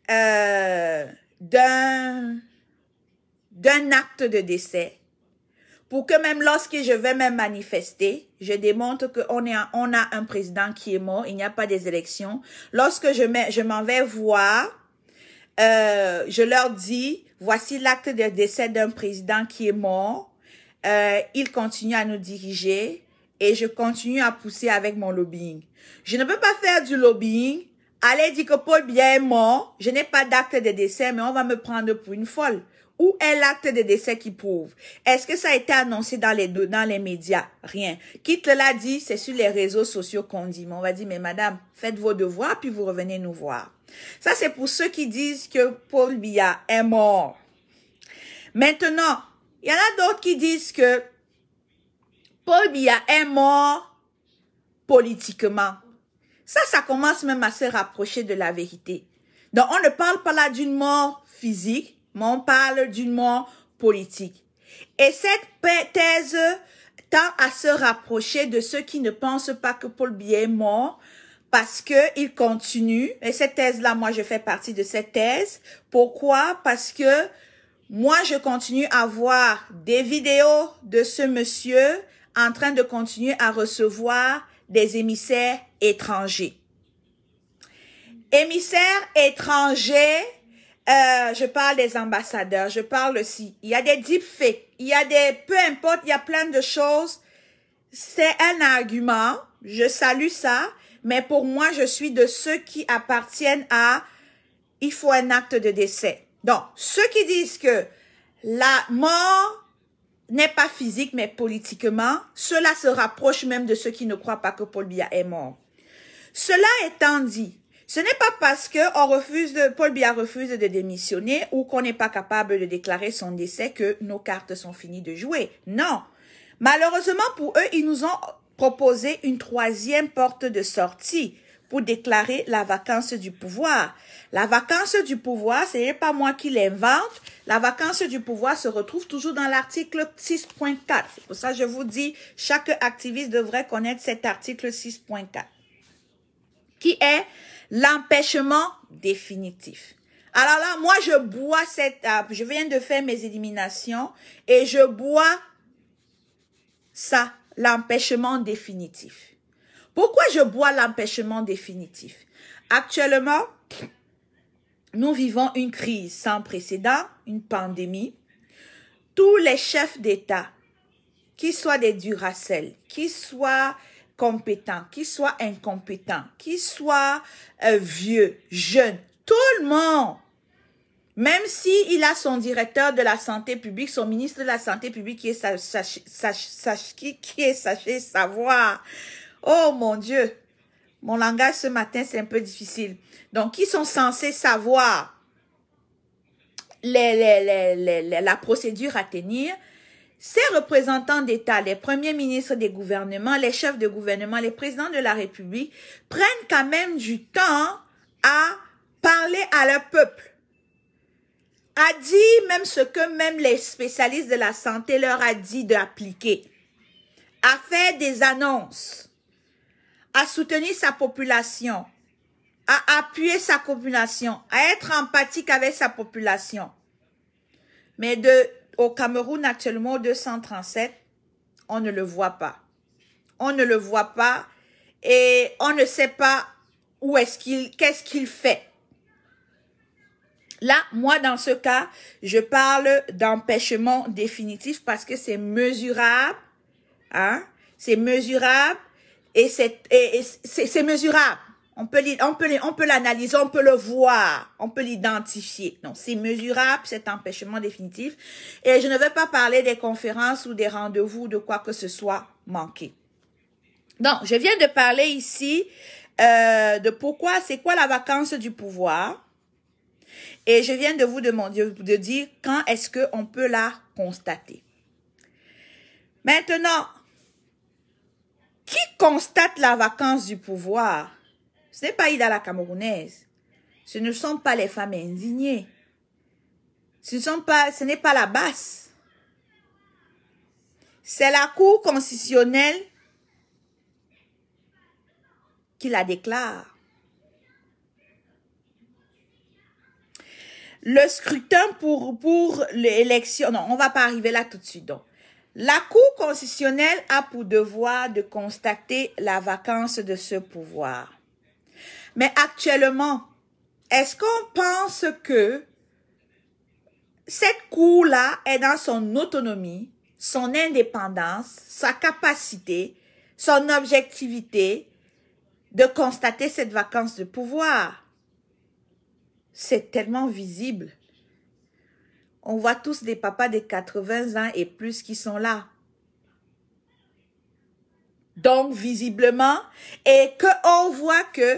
d'un acte de décès pour que même lorsque je vais me manifester, je démontre qu'on a un président qui est mort, il n'y a pas des élections. Lorsque je m'en vais voir, je leur dis, voici l'acte de décès d'un président qui est mort. Il continue à nous diriger et je continue à pousser avec mon lobbying. Je ne peux pas faire du lobbying, aller dire que Paul Biya est mort, je n'ai pas d'acte de décès, mais on va me prendre pour une folle. Où est l'acte de décès qui prouve? Est-ce que ça a été annoncé dans les médias? Rien. Quitte l'a dit, c'est sur les réseaux sociaux qu'on dit. Mais on va dire, mais madame, faites vos devoirs, puis vous revenez nous voir. Ça, c'est pour ceux qui disent que Paul Biya est mort. Maintenant, il y en a d'autres qui disent que Paul Biya est mort politiquement. Ça commence même à se rapprocher de la vérité. Donc, on ne parle pas là d'une mort physique, mais on parle d'une mort politique. Et cette thèse tend à se rapprocher de ceux qui ne pensent pas que Paul Biya est mort, parce que il continue. Et cette thèse-là, moi, je fais partie de cette thèse. Pourquoi? Parce que moi, je continue à voir des vidéos de ce monsieur en train de continuer à recevoir des émissaires étrangers. Émissaires étrangers, je parle des ambassadeurs, je parle aussi. Il y a des deepfakes, il y a peu importe, il y a plein de choses. C'est un argument, je salue ça, mais pour moi, je suis de ceux qui appartiennent à, il faut un acte de décès. Donc, ceux qui disent que la mort n'est pas physique, mais politiquement, cela se rapproche même de ceux qui ne croient pas que Paul Biya est mort. Cela étant dit, ce n'est pas parce que Paul Biya refuse de démissionner ou qu'on n'est pas capable de déclarer son décès que nos cartes sont finies de jouer. Non. Malheureusement pour eux, ils nous ont proposé une troisième porte de sortie pour déclarer la vacance du pouvoir. La vacance du pouvoir, ce n'est pas moi qui l'invente. La vacance du pouvoir se retrouve toujours dans l'article 6.4. C'est pour ça que je vous dis, chaque activiste devrait connaître cet article 6.4, qui est l'empêchement définitif. Alors là, moi, je viens de faire mes éliminations et je bois ça, l'empêchement définitif. Pourquoi je bois l'empêchement définitif? Actuellement, nous vivons une crise sans précédent, une pandémie. Tous les chefs d'État, qu'ils soient des Duracell, qu'ils soient compétents, qu'ils soient incompétents, qu'ils soient vieux, jeunes, tout le monde, même s'il a son directeur de la santé publique, son ministre de la santé publique qui est sachez savoir. Oh mon Dieu, mon langage ce matin c'est un peu difficile. Donc, qui sont censés savoir la procédure à tenir, ces représentants d'État, les premiers ministres des gouvernements, les chefs de gouvernement, les présidents de la République, prennent quand même du temps à parler à leur peuple, à dire même ce que même les spécialistes de la santé leur a dit d'appliquer, à faire des annonces, à soutenir sa population, à appuyer sa population, à être empathique avec sa population. Mais au Cameroun actuellement, au 237, on ne le voit pas. On ne le voit pas et on ne sait pas qu'est-ce qu'il fait. Là, moi, dans ce cas, je parle d'empêchement définitif parce que c'est mesurable, hein? C'est mesurable et c'est mesurable. On peut l'analyser, on peut le voir, on peut l'identifier. Donc, c'est mesurable, cet empêchement définitif. Et je ne vais pas parler des conférences ou des rendez-vous, de quoi que ce soit manqué. Donc, je viens de parler ici de pourquoi, c'est quoi la vacance du pouvoir. Et je viens de vous demander, de dire quand est-ce qu'on peut la constater. Maintenant, qui constate la vacance du pouvoir? Ce n'est pas Ida la Camerounaise. Ce ne sont pas les femmes indignées. Ce n'est pas la basse. C'est la Cour constitutionnelle qui la déclare. Le scrutin pour l'élection, non, on va pas arriver là tout de suite. Donc, la Cour constitutionnelle a pour devoir de constater la vacance de ce pouvoir. Mais actuellement, est-ce qu'on pense que cette Cour-là est dans son autonomie, son indépendance, sa capacité, son objectivité de constater cette vacance de pouvoir? C'est tellement visible. On voit tous des papas de 80 ans et plus qui sont là. Donc, visiblement, et qu'on voit que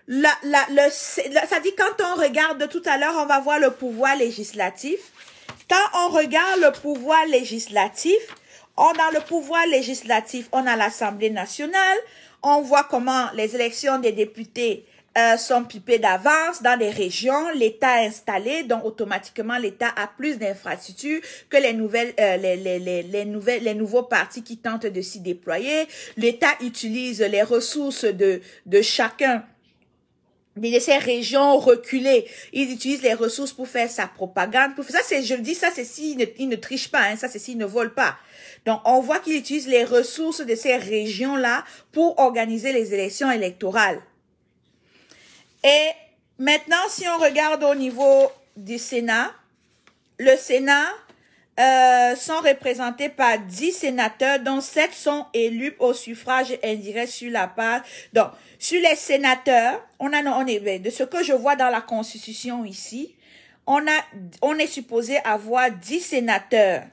ça dit quand on regarde tout à l'heure, on va voir le pouvoir législatif. Quand on regarde le pouvoir législatif, dans le pouvoir législatif, on a l'Assemblée nationale. On voit comment les élections des députés sont pipées d'avance dans des régions, l'État installé, donc automatiquement l'État a plus d'infrastructures que les nouveaux partis qui tentent de s'y déployer. L'État utilise les ressources de chacun de ces régions reculées. Ils utilisent les ressources pour faire sa propagande. Ça, je le dis, ça c'est s'ils ne trichent pas, hein, ça c'est s'ils ne volent pas. Donc, on voit qu'ils utilisent les ressources de ces régions-là pour organiser les élections électorales. Et maintenant, si on regarde au niveau du Sénat, le Sénat sont représentés par 10 sénateurs, dont 7 sont élus au suffrage indirect sur la base. Donc, sur les sénateurs, de ce que je vois dans la Constitution ici, on est supposé avoir 10 sénateurs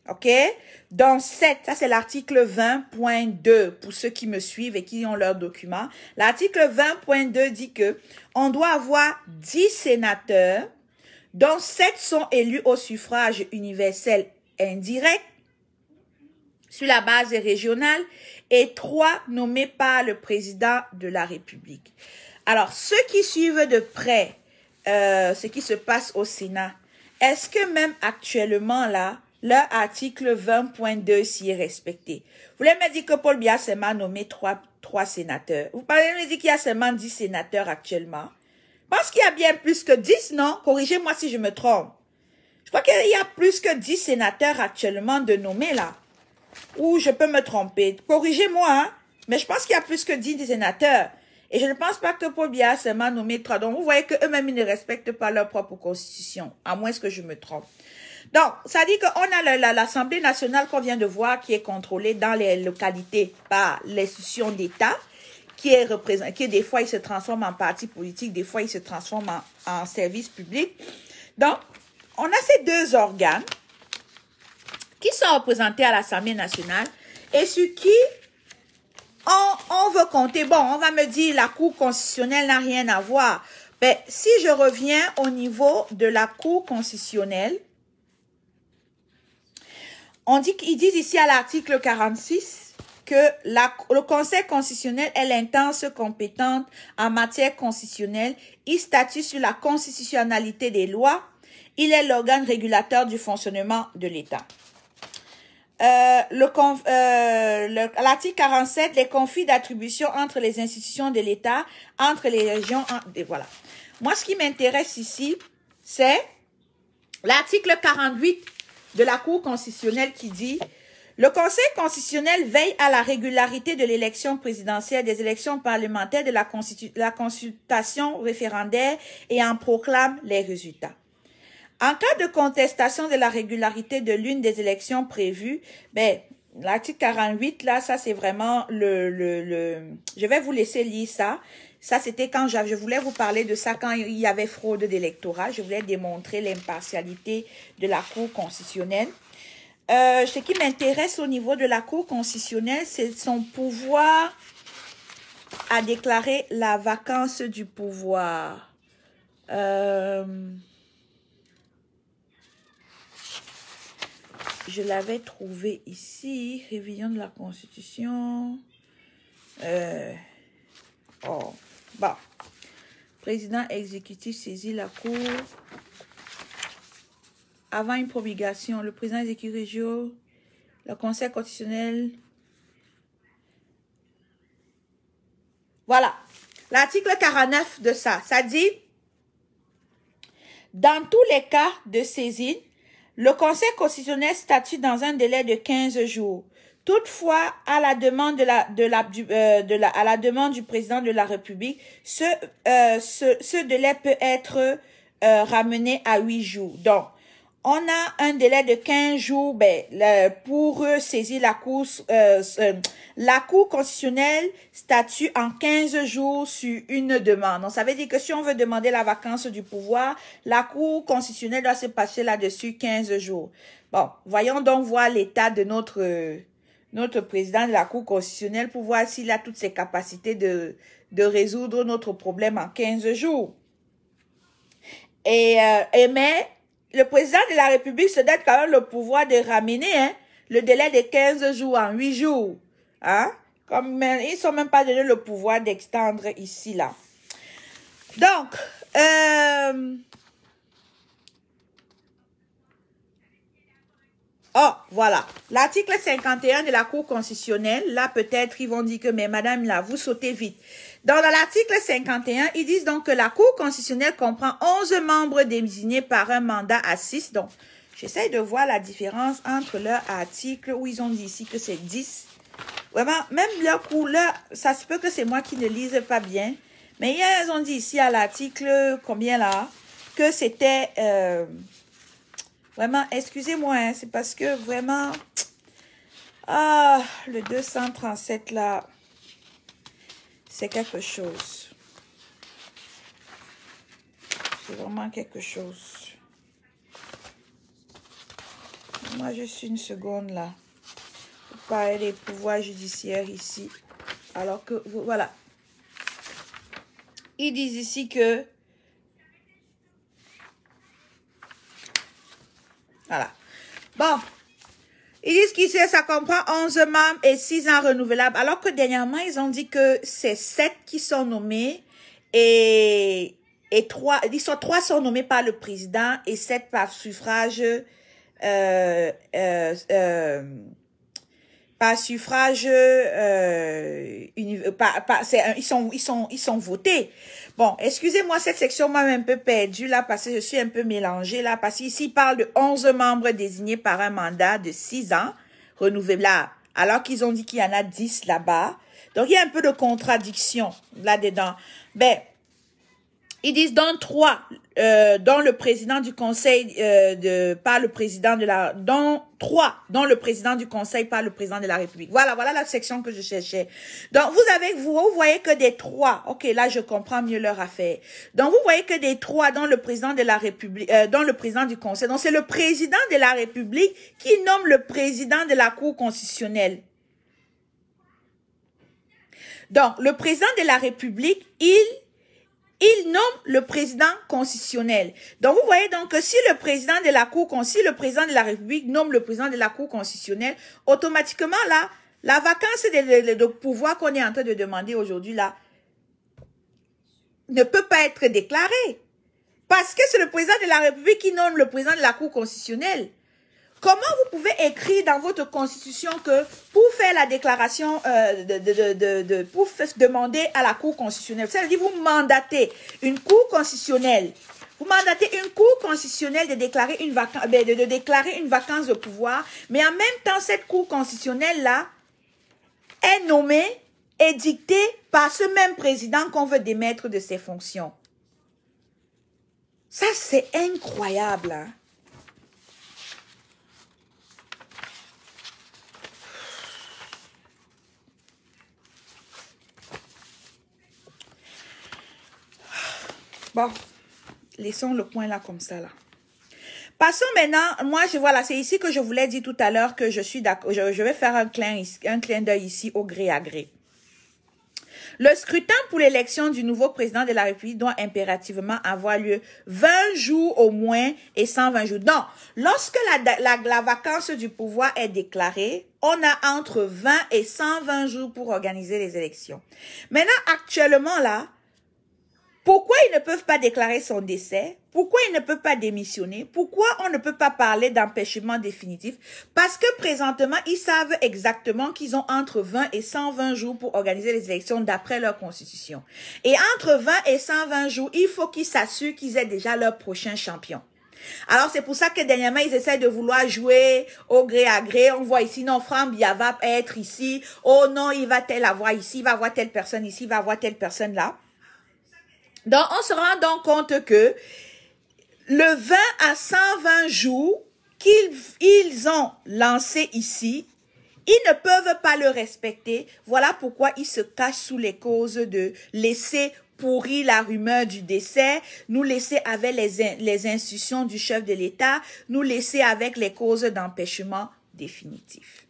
OK? Dans 7, ça c'est l'article 20.2 pour ceux qui me suivent et qui ont leur document. L'article 20.2 dit que on doit avoir 10 sénateurs, dont 7 sont élus au suffrage universel indirect sur la base régionale et 3 nommés par le président de la République. Alors, ceux qui suivent de près ce qui se passe au Sénat, est-ce que même actuellement là, leur article 20.2 s'y est respecté? Vous voulez me dire que Paul Biya Sema a nommé 3 sénateurs. Vous parlez me dire qu'il y a seulement 10 sénateurs actuellement. Je pense qu'il y a bien plus que 10, non? Corrigez-moi si je me trompe. Je crois qu'il y a plus que 10 sénateurs actuellement de nommés là. Ou je peux me tromper. Corrigez-moi, hein? Mais je pense qu'il y a plus que 10 sénateurs. Et je ne pense pas que Paul Biya Sema a nommé 3. Donc vous voyez qu'eux-mêmes ils ne respectent pas leur propre constitution. À moins que je me trompe. Donc, ça dit qu'on a l'Assemblée nationale qu'on vient de voir qui est contrôlée dans les localités par l'institution d'État, qui des fois il se transforme en parti politique, des fois il se transforme en service public. Donc, on a ces 2 organes qui sont représentés à l'Assemblée nationale et sur qui on veut compter. Bon, on va me dire la Cour constitutionnelle n'a rien à voir. Mais si je reviens au niveau de la Cour constitutionnelle, ils disent ici à l'article 46 que le Conseil constitutionnel est l'instance compétente en matière constitutionnelle. Il statue sur la constitutionnalité des lois. Il est l'organe régulateur du fonctionnement de l'État. L'article 47, les conflits d'attribution entre les institutions de l'État, entre les régions, et voilà. Moi, ce qui m'intéresse ici, c'est l'article 48 de la Cour constitutionnelle qui dit « Le Conseil constitutionnel veille à la régularité de l'élection présidentielle, des élections parlementaires, de la consultation référendaire et en proclame les résultats. » En cas de contestation de la régularité de l'une des élections prévues, ben, l'article 48, là, ça c'est vraiment je vais vous laisser lire ça. Ça, c'était quand je voulais vous parler de ça, quand il y avait fraude d'électorat. Je voulais démontrer l'impartialité de la Cour constitutionnelle. Ce qui m'intéresse au niveau de la Cour constitutionnelle, c'est son pouvoir à déclarer la vacance du pouvoir. Je l'avais trouvé ici, révision de la Constitution. Bon. Président exécutif saisit la Cour. Avant une promulgation, le président exécutif régional, le Conseil constitutionnel. Voilà. L'article 49 de ça dit, dans tous les cas de saisine, le Conseil constitutionnel statue dans un délai de 15 jours. Toutefois, à la demande à la demande du président de la République, ce délai peut être ramené à 8 jours. Donc, on a un délai de 15 jours pour saisir la Cour. La Cour constitutionnelle statue en 15 jours sur une demande. Donc, ça veut dire que si on veut demander la vacance du pouvoir, la Cour constitutionnelle doit se passer là-dessus 15 jours. Bon, voyons donc voir l'état de notre président de la Cour constitutionnelle pour voir s'il a toutes ses capacités de résoudre notre problème en 15 jours. Mais le président de la République se donne quand même le pouvoir de ramener le délai de 15 jours en 8 jours. Hein? Ils ne sont même pas donné le pouvoir d'extendre ici, là. Donc, voilà. L'article 51 de la Cour constitutionnelle, là, peut-être, ils vont dire que, mais madame, là, vous sautez vite. Dans l'article 51, ils disent donc que la Cour constitutionnelle comprend 11 membres désignés par un mandat à 6. Donc, j'essaie de voir la différence entre leur article où ils ont dit ici que c'est 10. Vraiment, même leur couleur, ça se peut que c'est moi qui ne lise pas bien. Mais ils ont dit ici à l'article, combien là, que c'était... vraiment, excusez-moi, hein, c'est parce que vraiment... le 237 là... C'est quelque chose. C'est vraiment quelque chose. Moi, juste une seconde là. Pour parler des pouvoirs judiciaires ici. Alors que, voilà. Ils disent ici que... Voilà. Bon. Ils disent qu'ici, ça comprend 11 membres et 6 ans renouvelables. Alors que dernièrement, ils ont dit que c'est 7 qui sont nommés et 3 sont nommés par le président et 7 par suffrage ils sont votés. Bon, excusez-moi, cette section m'a un peu perdue là parce que je suis un peu mélangée là parce qu'ici il parle de 11 membres désignés par un mandat de 6 ans renouvelable alors qu'ils ont dit qu'il y en a 10 là-bas. Donc il y a un peu de contradiction là-dedans. Ben, ils disent dont 3 dont le président du conseil par le président de la dont 3 dont le président du conseil par le président de la République. Voilà la section que je cherchais. Donc vous voyez que des 3. OK, là je comprends mieux leur affaire. Donc vous voyez que des 3 dont le président de la République dont le président du conseil. Donc c'est le président de la République qui nomme le président de la Cour constitutionnelle. Donc le président de la République, il nomme le président constitutionnel. Donc, vous voyez donc que si le président de la Cour, si le président de la République nomme le président de la Cour constitutionnelle, automatiquement, là, la vacance de pouvoir qu'on est en train de demander aujourd'hui, là, ne peut pas être déclarée. Parce que c'est le président de la République qui nomme le président de la Cour constitutionnelle. Comment vous pouvez écrire dans votre constitution que pour faire la déclaration, pour demander à la Cour constitutionnelle, c'est-à-dire vous mandatez une Cour constitutionnelle, vous mandatez une Cour constitutionnelle de déclarer une vacance de pouvoir, mais en même temps, cette Cour constitutionnelle-là est nommée et dictée par ce même président qu'on veut démettre de ses fonctions. Ça, c'est incroyable, hein? Bon, laissons le point là comme ça là. Passons maintenant, moi voilà, c'est ici que je vous l'ai dit tout à l'heure que je suis d'accord, je vais faire un clin d'œil ici au gré à gré. Le scrutin pour l'élection du nouveau président de la République doit impérativement avoir lieu 20 jours au moins et 120 jours. Non, lorsque la vacance du pouvoir est déclarée, on a entre 20 et 120 jours pour organiser les élections. Maintenant, actuellement là, pourquoi ils ne peuvent pas déclarer son décès? Pourquoi ils ne peuvent pas démissionner? Pourquoi on ne peut pas parler d'empêchement définitif? Parce que présentement, ils savent exactement qu'ils ont entre 20 et 120 jours pour organiser les élections d'après leur constitution. Et entre 20 et 120 jours, il faut qu'ils s'assurent qu'ils aient déjà leur prochain champion. Alors, c'est pour ça que dernièrement, ils essaient de vouloir jouer au gré à gré. On voit ici, non, Frambia va être ici. Oh non, il va telle avoir ici, il va avoir telle personne ici, il va avoir telle personne là. Donc, on se rend donc compte que le 20 à 120 jours qu'ils ont lancé ici, ils ne peuvent pas le respecter. Voilà pourquoi ils se cachent sous les causes de laisser pourrir la rumeur du décès, nous laisser avec les instructions du chef de l'État, nous laisser avec les causes d'empêchement définitif.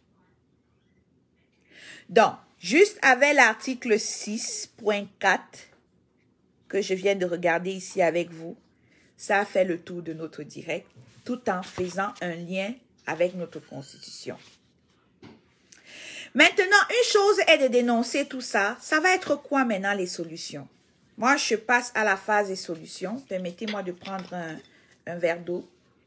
Donc, juste avec l'article 6.4, que je viens de regarder ici avec vous, ça a fait le tour de notre direct, tout en faisant un lien avec notre constitution. Maintenant, une chose est de dénoncer tout ça. Ça va être quoi maintenant les solutions? Moi, je passe à la phase des solutions. Permettez-moi de prendre un verre d'eau.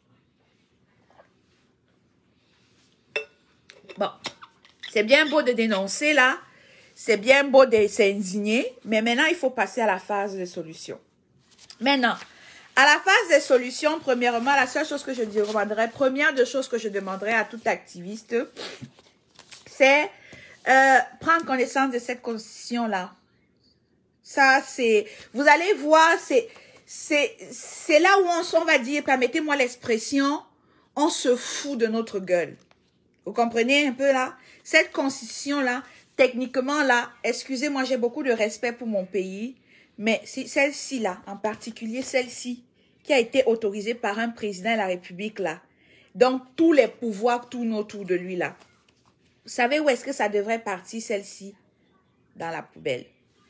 Bon, c'est bien beau de dénoncer là. C'est bien beau de s'indigner, mais maintenant, il faut passer à la phase de solution. Maintenant, à la phase des solutions, premièrement, la seule chose que je demanderais, première des choses que je demanderais à tout activiste, c'est prendre connaissance de cette constitution-là. Ça, c'est, vous allez voir, c'est là où on va dire, permettez-moi l'expression, on se fout de notre gueule. Vous comprenez un peu là? Cette constitution-là, techniquement, là, excusez-moi, j'ai beaucoup de respect pour mon pays, mais celle-ci, là, en particulier celle-ci, qui a été autorisée par un président de la République, là, Donc, tous les pouvoirs tournent autour de lui là. Vous savez où est-ce que ça devrait partir, celle-ci? Dans la poubelle.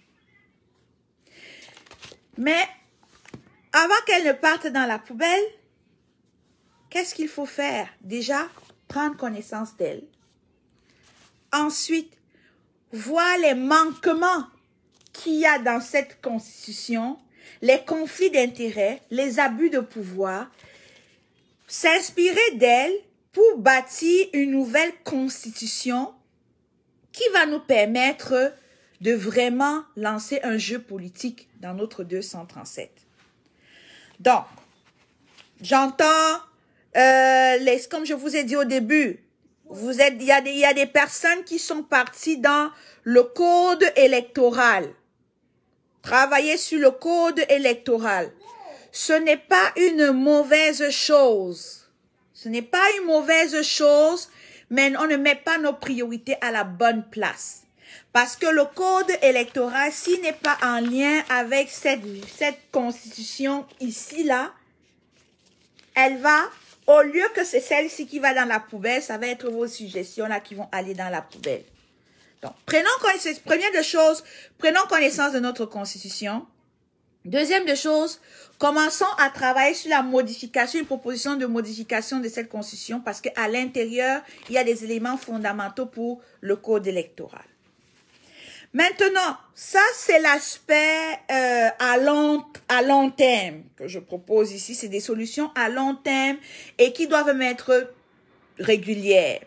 Mais, avant qu'elle ne parte dans la poubelle, qu'est-ce qu'il faut faire? Déjà, prendre connaissance d'elle. Ensuite, voir les manquements qu'il y a dans cette constitution, les conflits d'intérêts, les abus de pouvoir, s'inspirer d'elle pour bâtir une nouvelle constitution qui va nous permettre de vraiment lancer un jeu politique dans notre 237. Donc, j'entends, comme je vous ai dit au début, il y a des personnes qui sont parties dans le code électoral. Travailler sur le code électoral. Ce n'est pas une mauvaise chose. Ce n'est pas une mauvaise chose, mais on ne met pas nos priorités à la bonne place. Parce que le code électoral, s'il n'est pas en lien avec cette constitution ici-là, elle va, au lieu que c'est celle-ci qui va dans la poubelle, ça va être vos suggestions-là qui vont aller dans la poubelle. Donc, prenons connaissance de notre constitution. Deuxième de chose, commençons à travailler sur la modification, une proposition de modification de cette constitution parce qu'à l'intérieur, il y a des éléments fondamentaux pour le code électoral. Maintenant, ça c'est l'aspect à long terme que je propose ici. C'est des solutions à long terme et qui doivent être régulières.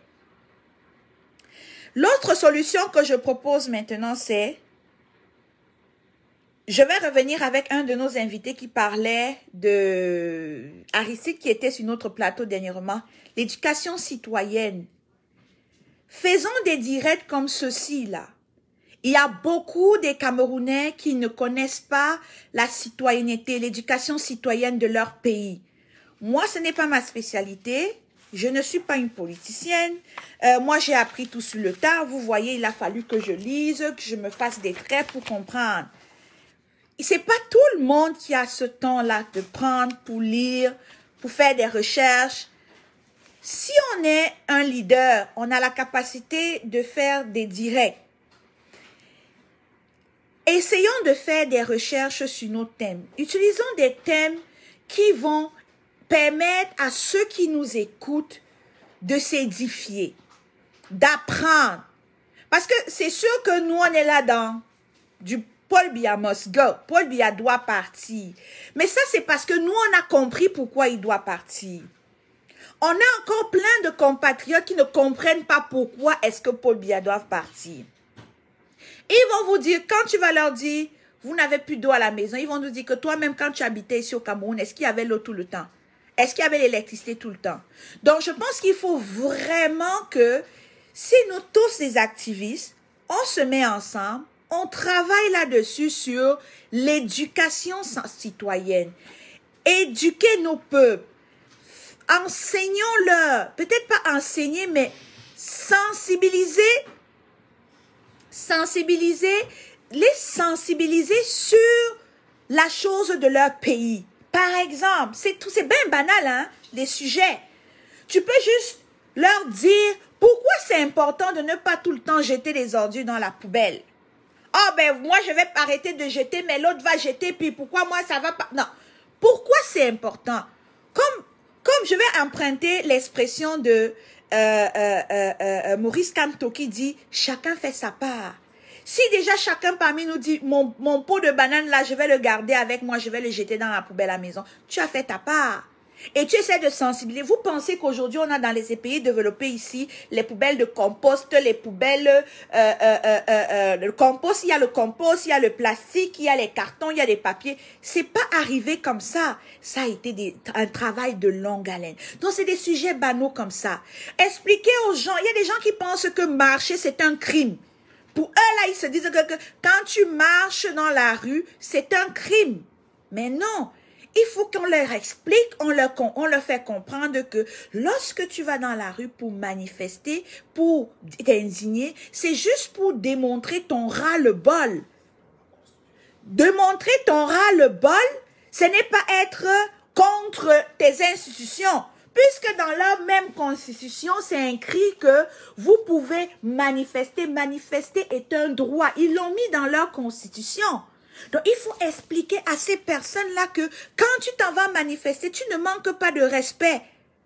L'autre solution que je propose maintenant, c'est, je vais revenir avec un de nos invités qui parlait de Aristide qui était sur notre plateau dernièrement, l'éducation citoyenne. Faisons des directs comme ceci là. Il y a beaucoup de Camerounais qui ne connaissent pas la citoyenneté, l'éducation citoyenne de leur pays. Moi, ce n'est pas ma spécialité. Je ne suis pas une politicienne. Moi, j'ai appris tout sur le tas. Vous voyez, il a fallu que je lise, que je me fasse des traits pour comprendre. C'est pas tout le monde qui a ce temps-là de prendre pour lire, pour faire des recherches. Si on est un leader, on a la capacité de faire des directs. Essayons de faire des recherches sur nos thèmes. Utilisons des thèmes qui vont permettre à ceux qui nous écoutent de s'édifier, d'apprendre. Parce que c'est sûr que nous, on est là dans du Paul Biya must go. Paul Biya doit partir. Mais ça, c'est parce que nous, on a compris pourquoi il doit partir. On a encore plein de compatriotes qui ne comprennent pas pourquoi est-ce que Paul Biya doit partir. Ils vont vous dire, quand tu vas leur dire, vous n'avez plus d'eau à la maison, ils vont nous dire que toi-même, quand tu habitais ici au Cameroun, est-ce qu'il y avait l'eau tout le temps? Est-ce qu'il y avait l'électricité tout le temps? Donc, je pense qu'il faut vraiment que, si nous tous les activistes, on se met ensemble, on travaille là-dessus sur l'éducation citoyenne. Éduquer nos peuples. Enseignons-leur. Peut-être pas enseigner, mais sensibiliser. Les sensibiliser sur la chose de leur pays. Par exemple, c'est bien banal, hein, les sujets. Tu peux juste leur dire pourquoi c'est important de ne pas tout le temps jeter les ordures dans la poubelle. Ah ben moi je vais arrêter de jeter, mais l'autre va jeter, puis pourquoi moi ça va pas? Non. Pourquoi c'est important? Comme je vais emprunter l'expression de Maurice Kamto qui dit chacun fait sa part. Si déjà chacun parmi nous dit mon pot de banane là, je vais le garder avec moi, je vais le jeter dans la poubelle à la maison. Tu as fait ta part. Et tu essaies de sensibiliser. Vous pensez qu'aujourd'hui, on a dans les pays développés ici, les poubelles de compost, les poubelles, le compost, il y a le compost, il y a le plastique, il y a les cartons, il y a les papiers. C'est pas arrivé comme ça. Ça a été un travail de longue haleine. Donc, c'est des sujets banaux comme ça. Expliquez aux gens, il y a des gens qui pensent que marcher, c'est un crime. Pour eux, là, ils se disent que quand tu marches dans la rue, c'est un crime. Mais non. Il faut qu'on leur explique, on leur fait comprendre que lorsque tu vas dans la rue pour manifester, pour t'indigner, c'est juste pour démontrer ton ras-le-bol. Démontrer ton ras-le-bol, ce n'est pas être contre tes institutions. Puisque dans leur même constitution, c'est écrit que vous pouvez manifester. Manifester est un droit. Ils l'ont mis dans leur constitution. Donc, il faut expliquer à ces personnes-là que quand tu t'en vas manifester, tu ne manques pas de respect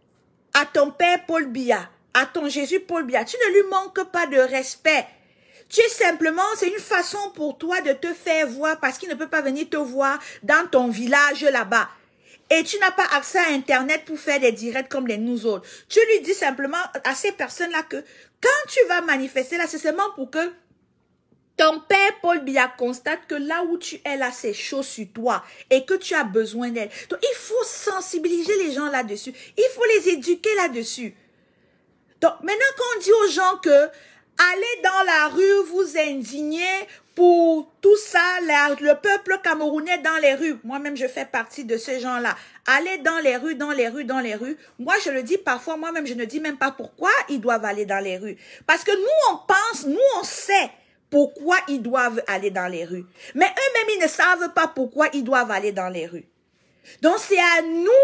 à ton père Paul Biya, à ton Jésus Paul Biya. Tu ne lui manques pas de respect. Tu es simplement, c'est une façon pour toi de te faire voir parce qu'il ne peut pas venir te voir dans ton village là-bas. Et tu n'as pas accès à Internet pour faire des directs comme les nous autres. Tu lui dis simplement à ces personnes-là que quand tu vas manifester là, c'est seulement pour que ton père Paul Biya constate que là où tu es là, c'est chaud sur toi et que tu as besoin d'aide. Donc, il faut sensibiliser les gens là-dessus. Il faut les éduquer là-dessus. Donc, maintenant qu'on dit aux gens que allez dans la rue, vous indignez pour tout ça, le peuple camerounais dans les rues. Moi-même, je fais partie de ces gens-là. Allez dans les rues, dans les rues, dans les rues. Moi, je le dis parfois, moi-même, je ne dis même pas pourquoi ils doivent aller dans les rues. Parce que nous, on pense, nous, on sait pourquoi ils doivent aller dans les rues. Mais eux-mêmes, ils ne savent pas pourquoi ils doivent aller dans les rues. Donc, c'est à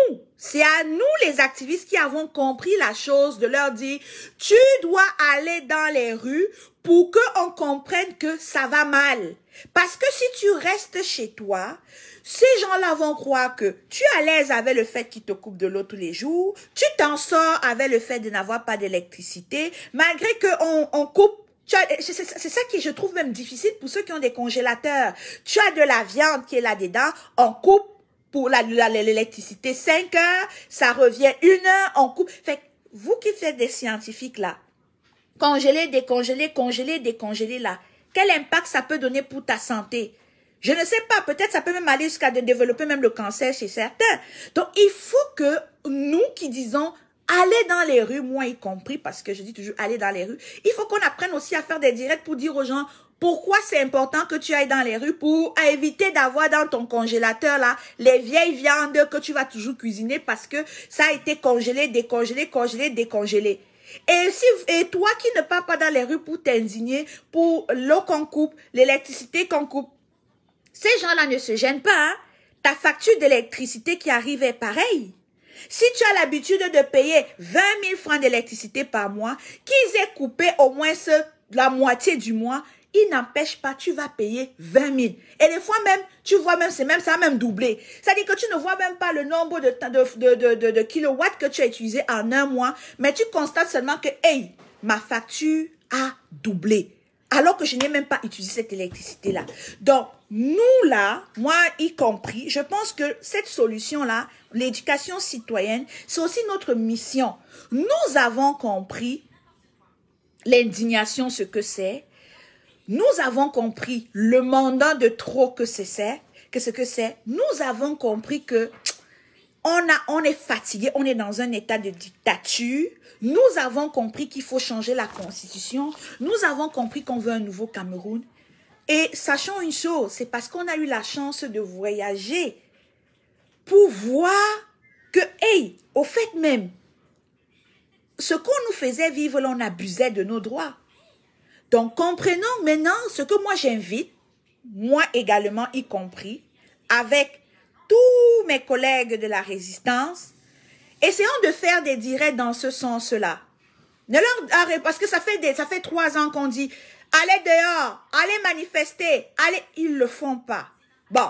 nous les activistes qui avons compris la chose de leur dire, tu dois aller dans les rues pour qu'on comprenne que ça va mal. Parce que si tu restes chez toi, ces gens-là vont croire que tu es à l'aise avec le fait qu'ils te coupent de l'eau tous les jours, tu t'en sors avec le fait de n'avoir pas d'électricité, malgré qu'on coupe. C'est ça qui je trouve même difficile pour ceux qui ont des congélateurs. Tu as de la viande qui est là-dedans, on coupe pour l'électricité 5 heures, ça revient 1 heure, on coupe. Fait que vous qui faites des scientifiques là, congeler, décongeler, congeler, décongeler là, quel impact ça peut donner pour ta santé? Je ne sais pas, peut-être ça peut même aller jusqu'à développer même le cancer chez certains. Donc il faut que nous qui disons aller dans les rues, moi y compris, parce que je dis toujours aller dans les rues, il faut qu'on apprenne aussi à faire des directs pour dire aux gens pourquoi c'est important que tu ailles dans les rues pour éviter d'avoir dans ton congélateur là les vieilles viandes que tu vas toujours cuisiner parce que ça a été congelé, décongelé, congelé, décongelé. Et toi qui ne pars pas dans les rues pour t'indigner pour l'eau qu'on coupe, l'électricité qu'on coupe, ces gens-là ne se gênent pas. Hein? Ta facture d'électricité qui arrive est pareille. Si tu as l'habitude de payer 20 000 francs d'électricité par mois, qu'ils aient coupé au moins la moitié du mois, il n'empêche pas, tu vas payer 20 000. Et des fois même, tu vois même, ça a même doublé. C'est-à-dire que tu ne vois même pas le nombre de kilowatts que tu as utilisé en un mois, mais tu constates seulement que, hey, ma facture a doublé. Alors que je n'ai même pas utilisé cette électricité-là. Donc, nous là, moi y compris, je pense que cette solution-là, l'éducation citoyenne, c'est aussi notre mission. Nous avons compris l'indignation, ce que c'est. Nous avons compris le mandat de trop que c'est. Nous avons compris que on est fatigué, on est dans un état de dictature. Nous avons compris qu'il faut changer la constitution. Nous avons compris qu'on veut un nouveau Cameroun. Et sachons une chose, c'est parce qu'on a eu la chance de voyager pour voir que, hey, au fait même, ce qu'on nous faisait vivre, là, on abusait de nos droits. Donc, comprenons maintenant ce que moi j'invite, moi également y compris, avec tous mes collègues de la résistance, essayons de faire des directs dans ce sens-là. Parce que ça fait 3 ans qu'on dit, allez dehors, allez manifester, allez, ils le font pas. Bon,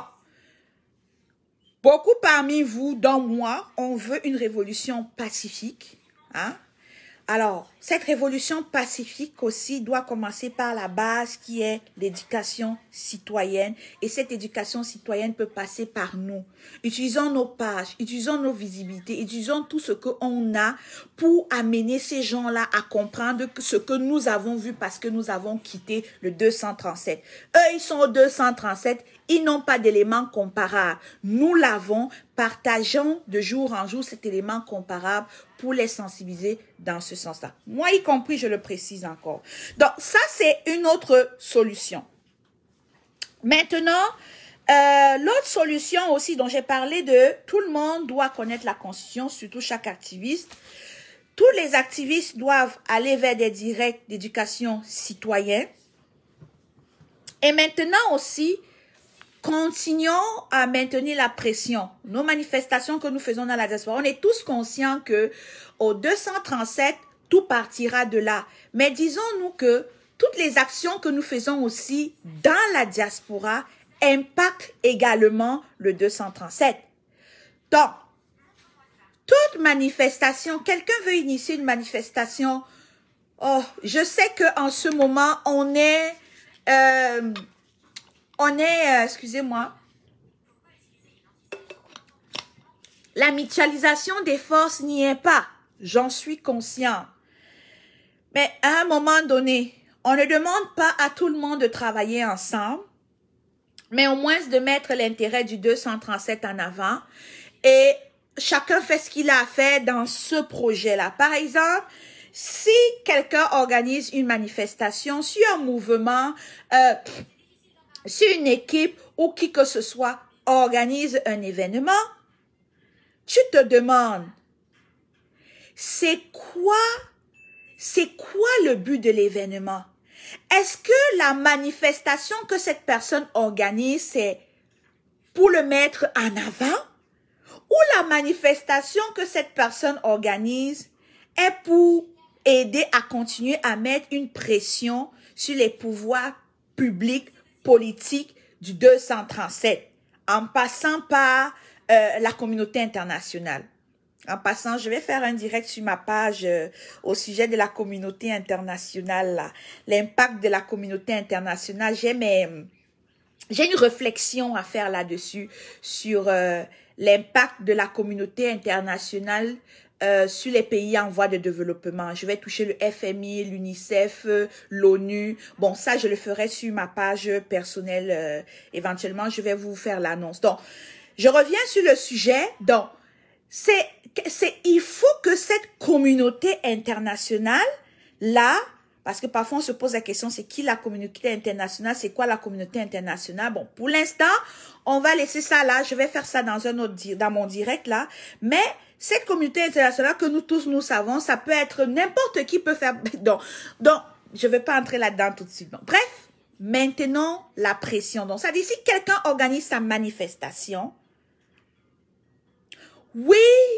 beaucoup parmi vous, dont moi, on veut une révolution pacifique, hein? Alors, cette révolution pacifique aussi doit commencer par la base qui est l'éducation citoyenne. Et cette éducation citoyenne peut passer par nous. Utilisons nos pages, utilisons nos visibilités, utilisons tout ce qu'on a pour amener ces gens-là à comprendre ce que nous avons vu parce que nous avons quitté le 237. Eux, ils sont au 237. Ils n'ont pas d'éléments comparables. Nous l'avons, partageons de jour en jour cet élément comparable pour les sensibiliser dans ce sens-là. Moi y compris, je le précise encore. Donc, ça, c'est une autre solution. Maintenant, l'autre solution aussi dont j'ai parlé de tout le monde doit connaître la Constitution, surtout chaque activiste. Tous les activistes doivent aller vers des directs d'éducation citoyenne. Et maintenant aussi, continuons à maintenir la pression. Nos manifestations que nous faisons dans la diaspora, on est tous conscients que au 237, tout partira de là. Mais disons-nous que toutes les actions que nous faisons aussi dans la diaspora impactent également le 237. Donc, toute manifestation, quelqu'un veut initier une manifestation, oh, je sais qu'en ce moment, on est excusez-moi, la mutualisation des forces n'y est pas, j'en suis conscient. Mais à un moment donné, on ne demande pas à tout le monde de travailler ensemble, mais au moins de mettre l'intérêt du 237 en avant et chacun fait ce qu'il a à faire dans ce projet-là. Par exemple, si quelqu'un organise une manifestation, si un mouvement, si une équipe ou qui que ce soit organise un événement, tu te demandes, c'est quoi le but de l'événement? Est-ce que la manifestation que cette personne organise, c'est pour le mettre en avant? Ou la manifestation que cette personne organise est pour aider à continuer à mettre une pression sur les pouvoirs publics, politiques du 237, en passant par la communauté internationale. En passant, je vais faire un direct sur ma page au sujet de la communauté internationale, l'impact de la communauté internationale. J'ai une réflexion à faire là-dessus, sur l'impact de la communauté internationale sur les pays en voie de développement. Je vais toucher le FMI, l'UNICEF, l'ONU. Bon, ça, je le ferai sur ma page personnelle. Éventuellement, je vais vous faire l'annonce. Donc, je reviens sur le sujet. Donc, il faut que cette communauté internationale, là, parce que parfois on se pose la question, c'est qui la communauté internationale, c'est quoi la communauté internationale? Bon, pour l'instant, on va laisser ça là, je vais faire ça dans dans mon direct là, mais cette communauté internationale que nous tous nous savons, ça peut être n'importe qui peut faire, donc, je vais pas entrer là-dedans tout de suite. Donc, bref, maintenons la pression. Donc, ça dit, si quelqu'un organise sa manifestation, oui,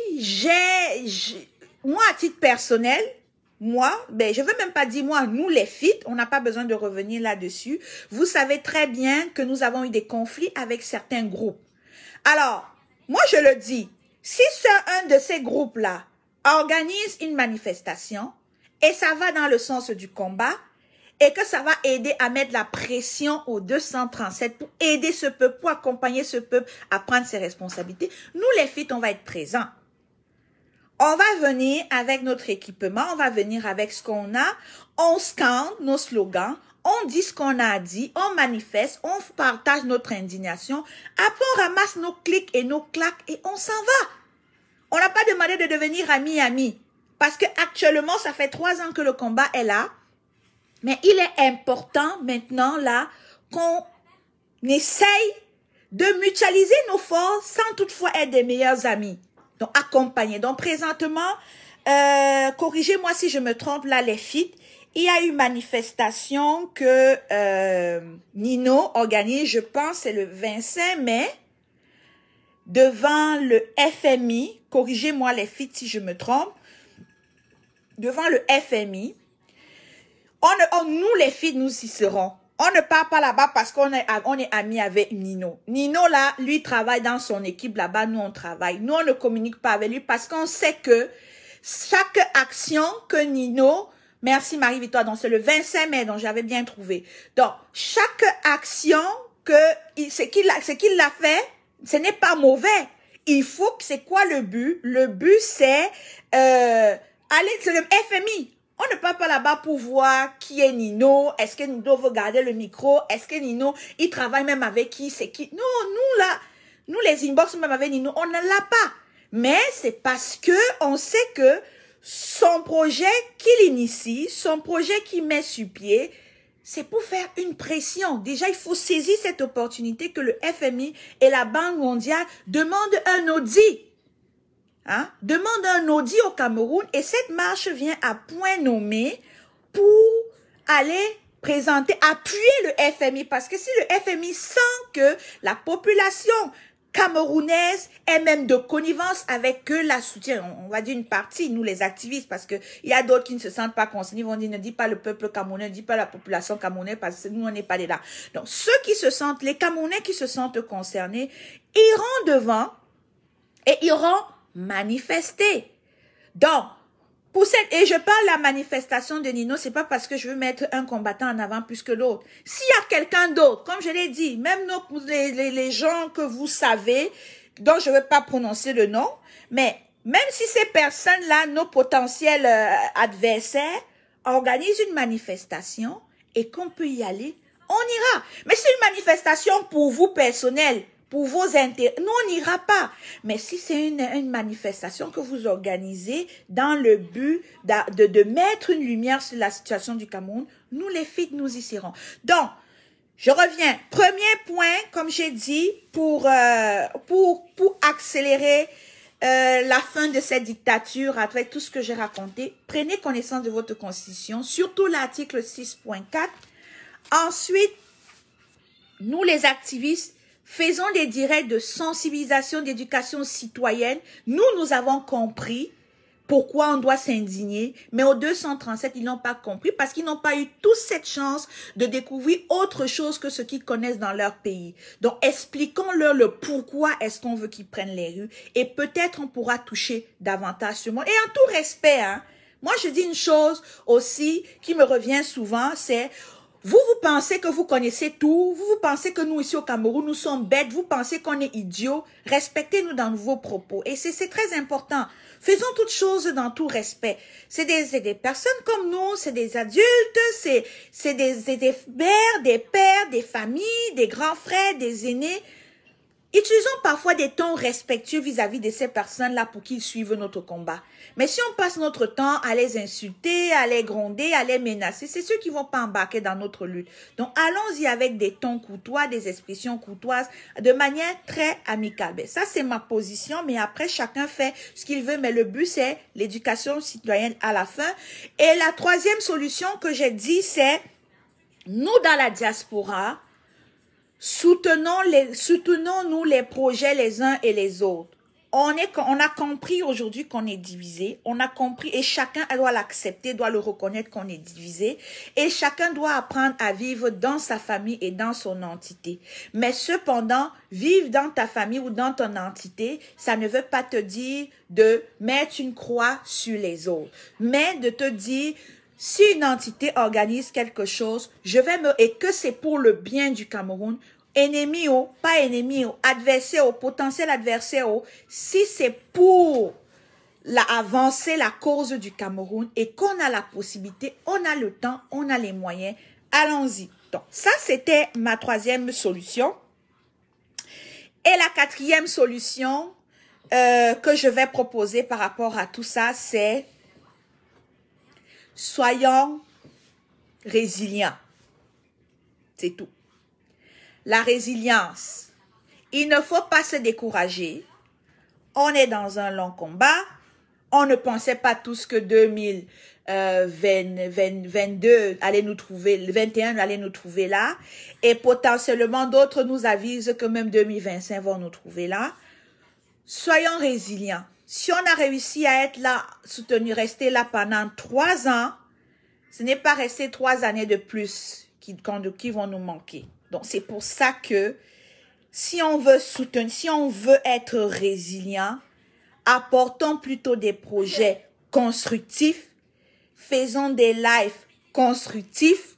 moi, à titre personnel, je veux même pas dire moi, nous les filles, on n'a pas besoin de revenir là-dessus. Vous savez très bien que nous avons eu des conflits avec certains groupes. Alors, moi, je le dis, si un de ces groupes-là organise une manifestation et ça va dans le sens du combat, et que ça va aider à mettre la pression au 237 pour aider ce peuple, pour accompagner ce peuple à prendre ses responsabilités. Nous, les filles, on va être présents. On va venir avec notre équipement, on va venir avec ce qu'on a, on scande nos slogans, on dit ce qu'on a dit, on manifeste, on partage notre indignation, après on ramasse nos clics et nos claques et on s'en va. On n'a pas demandé de devenir amis, parce que actuellement, ça fait 3 ans que le combat est là. Mais il est important maintenant là qu'on essaye de mutualiser nos forces sans toutefois être des meilleurs amis. Donc accompagner. Donc présentement, corrigez-moi si je me trompe là les filles, il y a une manifestation que Nino organise, je pense c'est le 25 mai, devant le FMI. Corrigez-moi les filles si je me trompe. Devant le FMI. Nous, les filles, nous y serons. On ne part pas là-bas parce qu'on est amis avec Nino. Nino, là, lui, travaille dans son équipe là-bas. Nous, on travaille. Nous, on ne communique pas avec lui parce qu'on sait que chaque action que Nino... Merci, Marie-Victoire. Donc, c'est le 25 mai, donc j'avais bien trouvé. Donc, chaque action ce qu'il a fait, ce n'est pas mauvais. Il faut que... C'est quoi le but? Le but, c'est... c'est le FMI. On ne part pas là-bas pour voir qui est Nino. Est-ce que Nino veut garder le micro? Est-ce que Nino, il travaille même avec qui? C'est qui? Non, nous là, nous les inbox même avec Nino, on ne l'a pas. Mais c'est parce que on sait que son projet qu'il initie, son projet qu'il met sur pied, c'est pour faire une pression. Déjà, il faut saisir cette opportunité que le FMI et la Banque mondiale demandent un audit. Demande un audit au Cameroun et cette marche vient à point nommé pour aller appuyer le FMI, parce que si le FMI sent que la population camerounaise est même de connivence avec eux, la soutient, on va dire une partie, nous les activistes, parce que il y a d'autres qui ne se sentent pas concernés, ils vont dire, ne dis pas le peuple camerounais, ne dis pas la population camerounaise, parce que nous, on n'est pas là. Donc, ceux qui se sentent, les Camerounais qui se sentent concernés, iront devant et iront manifester. Donc, et je parle de la manifestation de Nino, c'est pas parce que je veux mettre un combattant en avant plus que l'autre. S'il y a quelqu'un d'autre, comme je l'ai dit, même les gens que vous savez, dont je ne veux pas prononcer le nom, mais même si ces personnes-là, nos potentiels adversaires, organisent une manifestation et qu'on peut y aller, on ira. Mais c'est une manifestation pour vous personnel, pour vos intérêts, nous on n'ira pas. Mais si c'est une manifestation que vous organisez dans le but de mettre une lumière sur la situation du Cameroun, nous les filles, nous y serons. Donc, je reviens. Premier point, comme j'ai dit, pour accélérer la fin de cette dictature avec tout ce que j'ai raconté, prenez connaissance de votre constitution, surtout l'article 6.4. Ensuite, nous les activistes, faisons des directs de sensibilisation, d'éducation citoyenne. Nous avons compris pourquoi on doit s'indigner, mais aux 237, ils n'ont pas compris parce qu'ils n'ont pas eu toute cette chance de découvrir autre chose que ce qu'ils connaissent dans leur pays. Donc, expliquons-leur le pourquoi est-ce qu'on veut qu'ils prennent les rues et peut-être on pourra toucher davantage ce monde. Et en tout respect, hein, moi je dis une chose aussi qui me revient souvent, c'est... Vous pensez que vous connaissez tout, vous pensez que nous ici au Cameroun, nous sommes bêtes, vous pensez qu'on est idiots, respectez-nous dans vos propos. Et c'est très important. Faisons toutes choses dans tout respect. C'est des personnes comme nous, c'est des adultes, c'est des mères, des pères, des familles, des grands frères, des aînés. Utilisons parfois des tons respectueux vis-à-vis de ces personnes-là pour qu'ils suivent notre combat. Mais si on passe notre temps à les insulter, à les gronder, à les menacer, c'est ceux qui vont pas embarquer dans notre lutte. Donc, allons-y avec des tons courtois, des expressions courtoises, de manière très amicale. Ben, ça, c'est ma position, mais après, chacun fait ce qu'il veut. Mais le but, c'est l'éducation citoyenne à la fin. Et la troisième solution que j'ai dit, c'est nous, dans la diaspora, soutenons-nous les projets les uns et les autres. On a compris aujourd'hui qu'on est divisé. On a compris et chacun doit l'accepter, doit le reconnaître qu'on est divisé. Et chacun doit apprendre à vivre dans sa famille et dans son entité. Mais cependant, vivre dans ta famille ou dans ton entité, ça ne veut pas te dire de mettre une croix sur les autres. Mais de te dire... Si une entité organise quelque chose, et que c'est pour le bien du Cameroun, ennemi ou pas ennemi ou adversaire ou potentiel adversaire ou, si c'est pour avancer la cause du Cameroun et qu'on a la possibilité, on a le temps, on a les moyens, allons-y. Donc, ça, c'était ma troisième solution. Et la quatrième solution que je vais proposer par rapport à tout ça, c'est soyons résilients. C'est tout. La résilience. Il ne faut pas se décourager. On est dans un long combat. On ne pensait pas tous que 2022 allait nous trouver, le 21 allait nous trouver là. Et potentiellement, d'autres nous avisent que même 2025 vont nous trouver là. Soyons résilients. Si on a réussi à être là, rester là pendant 3 ans, ce n'est pas rester 3 années de plus qui vont nous manquer. Donc, c'est pour ça que si on veut soutenir, si on veut être résilient, apportons plutôt des projets constructifs, faisons des lives constructifs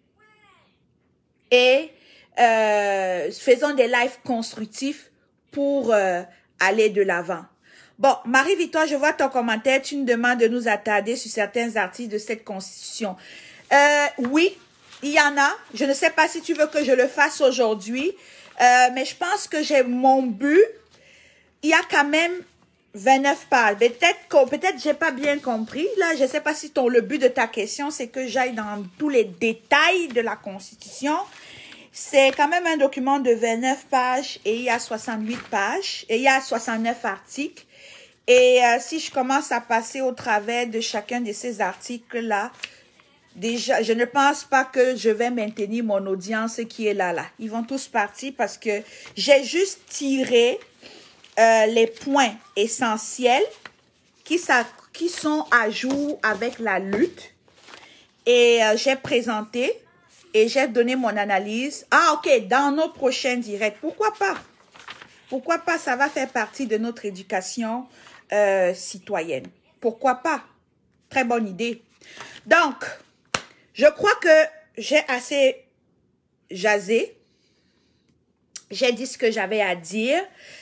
et faisons des lives constructifs pour aller de l'avant. Bon, Marie-Victoire, je vois ton commentaire. Tu nous demandes de nous attarder sur certains articles de cette constitution. Oui, il y en a. Je ne sais pas si tu veux que je le fasse aujourd'hui, mais je pense que j'ai mon but. Il y a quand même 29 pages. Peut-être j'ai pas bien compris. Là, je ne sais pas si le but de ta question, c'est que j'aille dans tous les détails de la constitution. C'est quand même un document de 29 pages et il y a 68 pages et il y a 69 articles. Et si je commence à passer au travers de chacun de ces articles-là, déjà, je ne pense pas que je vais maintenir mon audience qui est là. Ils vont tous partir parce que j'ai juste tiré les points essentiels qui sont à jour avec la lutte. Et j'ai présenté et j'ai donné mon analyse. Ah, ok, dans nos prochains directs. Pourquoi pas? Pourquoi pas? Ça va faire partie de notre éducation citoyenne. Pourquoi pas? Très bonne idée. Donc, je crois que j'ai assez jasé. J'ai dit ce que j'avais à dire.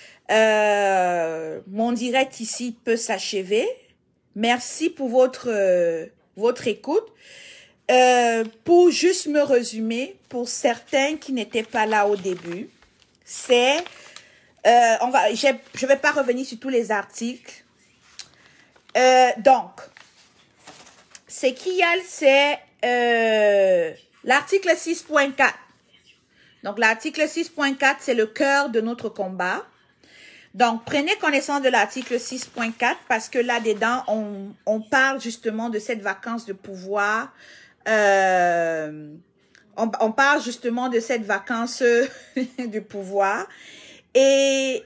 Mon direct ici peut s'achever. Merci pour votre écoute. Pour juste me résumer, pour certains qui n'étaient pas là au début, c'est... je vais pas revenir sur tous les articles. Donc, c'est qu'il y a, c'est l'article 6.4. Donc, l'article 6.4, c'est le cœur de notre combat. Donc, prenez connaissance de l'article 6.4 parce que là-dedans, on parle justement de cette vacance de pouvoir. On parle justement de cette vacance du pouvoir. Et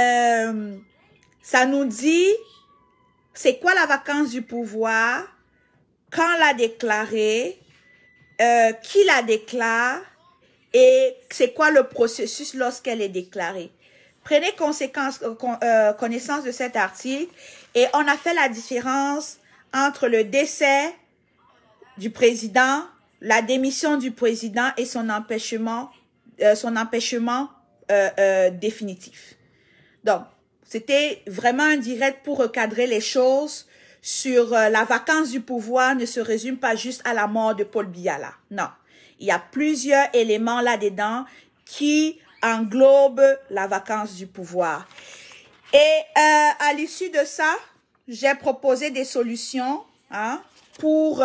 ça nous dit, c'est quoi la vacance du pouvoir, quand l'a déclaré, qui la déclare et c'est quoi le processus lorsqu'elle est déclarée. Prenez connaissance de cet article et on a fait la différence entre le décès du président, la démission du président et son empêchement définitif. Donc, c'était vraiment un direct pour recadrer les choses sur la vacance du pouvoir ne se résume pas juste à la mort de Paul Biya. Non, il y a plusieurs éléments là-dedans qui englobent la vacance du pouvoir. Et à l'issue de ça, j'ai proposé des solutions pour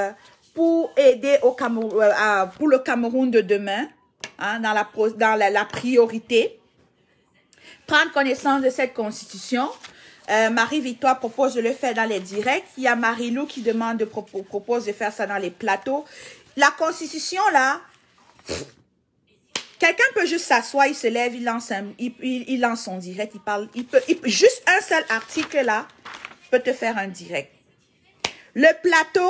aider au Cameroun, pour le Cameroun de demain, dans la priorité. Prendre connaissance de cette constitution. Marie-Victoire propose de le faire dans les directs. Il y a Marie-Lou qui propose de faire ça dans les plateaux. La constitution, là, quelqu'un peut juste s'asseoir, il se lève, il lance son direct, il parle. Juste un seul article, là, peut te faire un direct. Le plateau,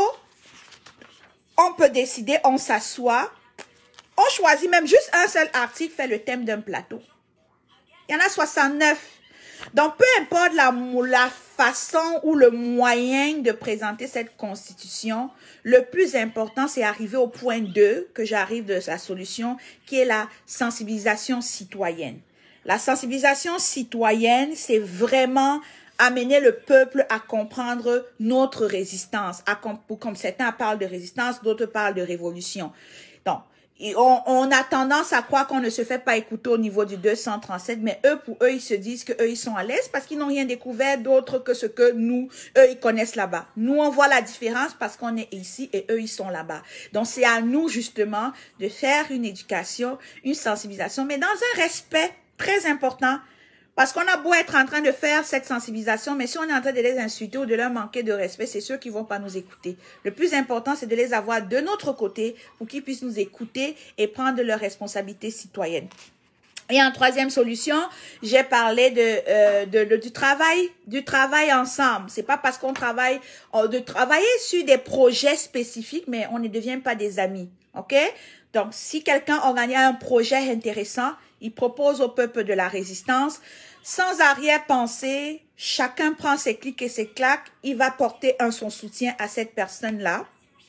on peut décider, on s'assoit. On choisit même juste un seul article, fait le thème d'un plateau. Il y en a 69. Donc, peu importe la façon ou le moyen de présenter cette constitution, le plus important, c'est arriver au point 2, que j'arrive de sa solution, qui est la sensibilisation citoyenne. La sensibilisation citoyenne, c'est vraiment amener le peuple à comprendre notre résistance. Comme certains parlent de résistance, d'autres parlent de révolution. Donc, on a tendance à croire qu'on ne se fait pas écouter au niveau du 237, mais pour eux, ils se disent qu'eux, ils sont à l'aise parce qu'ils n'ont rien découvert d'autre que ce que eux, ils connaissent là-bas. Nous, on voit la différence parce qu'on est ici et eux, ils sont là-bas. Donc, c'est à nous, justement, de faire une éducation, une sensibilisation, mais dans un respect très important. Parce qu'on a beau être en train de faire cette sensibilisation, mais si on est en train de les insulter ou de leur manquer de respect, c'est ceux qui vont pas nous écouter. Le plus important, c'est de les avoir de notre côté pour qu'ils puissent nous écouter et prendre leurs responsabilités citoyennes. Et en troisième solution, j'ai parlé du travail ensemble. C'est pas parce qu'on travaille, de travailler sur des projets spécifiques, mais on ne devient pas des amis. OK? Donc, si quelqu'un organise un projet intéressant, il propose au peuple de la résistance, sans arrière-pensée, chacun prend ses clics et ses claques, il va porter son soutien à cette personne-là.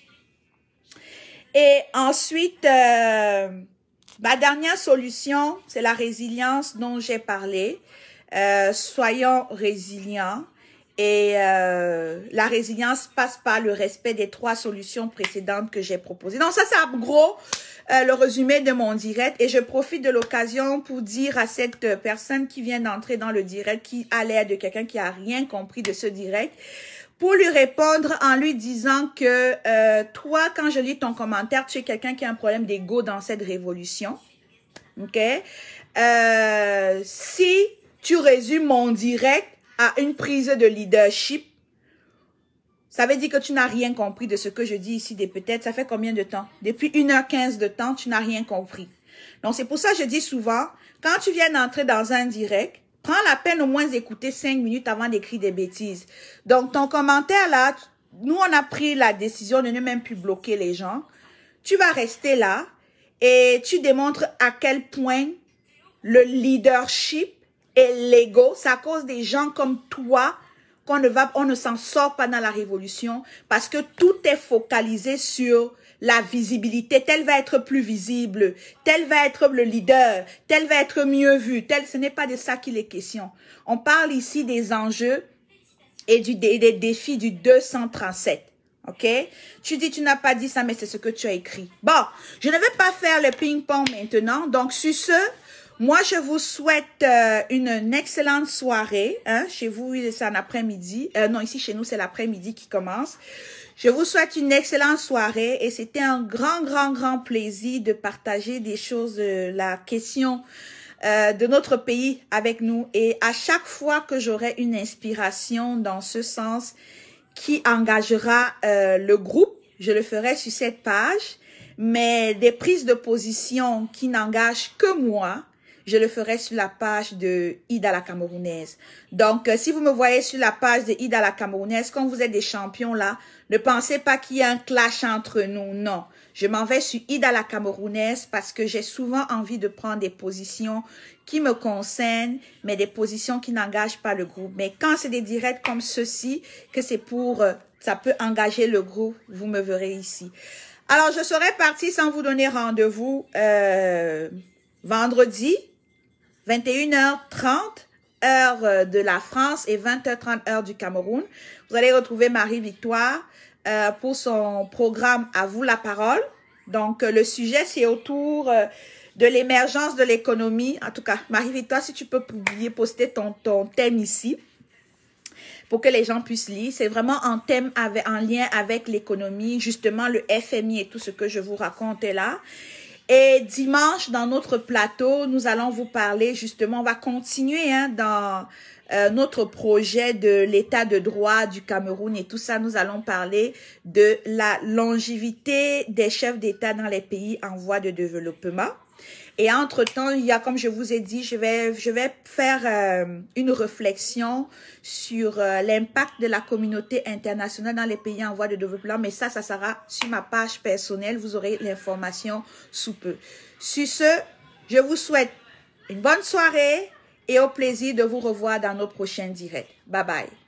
Et ensuite, ma dernière solution, c'est la résilience dont j'ai parlé. Soyons résilients. Et la résilience passe par le respect des 3 solutions précédentes que j'ai proposées. Donc ça, c'est en gros le résumé de mon direct. Et je profite de l'occasion pour dire à cette personne qui vient d'entrer dans le direct, qui a l'air de quelqu'un qui a rien compris de ce direct, pour lui répondre en lui disant que toi, quand je lis ton commentaire, tu es quelqu'un qui a un problème d'ego dans cette révolution. OK? Si tu résumes mon direct à une prise de leadership, Ça veut dire que tu n'as rien compris de ce que je dis ici, des peut-être. Ça fait combien de temps? Depuis 1h15 de temps, tu n'as rien compris. Donc, c'est pour ça que je dis souvent, quand tu viens d'entrer dans un direct, prends la peine au moins d'écouter 5 minutes avant d'écrire des bêtises. Donc, ton commentaire là, nous, on a pris la décision de ne même plus bloquer les gens. Tu vas rester là et tu démontres à quel point le leadership et l'ego, c'est à cause des gens comme toi qu'on ne s'en sort pas dans la révolution parce que tout est focalisé sur la visibilité. Tel va être plus visible, tel va être le leader, tel va être mieux vu, tel, ce n'est pas de ça qu'il est question. On parle ici des enjeux et des défis du 237. OK? Tu dis, tu n'as pas dit ça, mais c'est ce que tu as écrit. Bon, je ne vais pas faire le ping-pong maintenant. Donc, sur ce, moi, je vous souhaite une excellente soirée. Hein? Chez vous, c'est un après-midi. Non, ici, chez nous, c'est l'après-midi qui commence. Je vous souhaite une excellente soirée et c'était un grand plaisir de partager des choses, la question de notre pays avec nous. Et à chaque fois que j'aurai une inspiration dans ce sens qui engagera le groupe, je le ferai sur cette page. Mais des prises de position qui n'engagent que moi, je le ferai sur la page de Ida la Camerounaise. Donc, si vous me voyez sur la page de Ida la Camerounaise, quand vous êtes des champions là, ne pensez pas qu'il y a un clash entre nous. Non, je m'en vais sur Ida la Camerounaise parce que j'ai souvent envie de prendre des positions qui me concernent, mais des positions qui n'engagent pas le groupe. Mais quand c'est des directs comme ceci, que c'est pour, ça peut engager le groupe, vous me verrez ici. Alors, je serai partie sans vous donner rendez-vous vendredi, 21h30, heure de la France et 20h30, heure du Cameroun. Vous allez retrouver Marie-Victoire pour son programme « À vous la parole ». Donc, le sujet, c'est autour de l'émergence de l'économie. En tout cas, Marie-Victoire, si tu peux publier, poster ton thème ici pour que les gens puissent lire. C'est vraiment un thème en lien avec l'économie, justement le FMI et tout ce que je vous raconte là. Et dimanche, dans notre plateau, nous allons vous parler justement, on va continuer dans notre projet de l'état de droit du Cameroun et tout ça. Nous allons parler de la longévité des chefs d'État dans les pays en voie de développement. Et entre-temps, il y a, comme je vous ai dit, je vais faire une réflexion sur l'impact de la communauté internationale dans les pays en voie de développement. Mais ça sera sur ma page personnelle. Vous aurez l'information sous peu. Sur ce, je vous souhaite une bonne soirée et au plaisir de vous revoir dans nos prochains directs. Bye bye.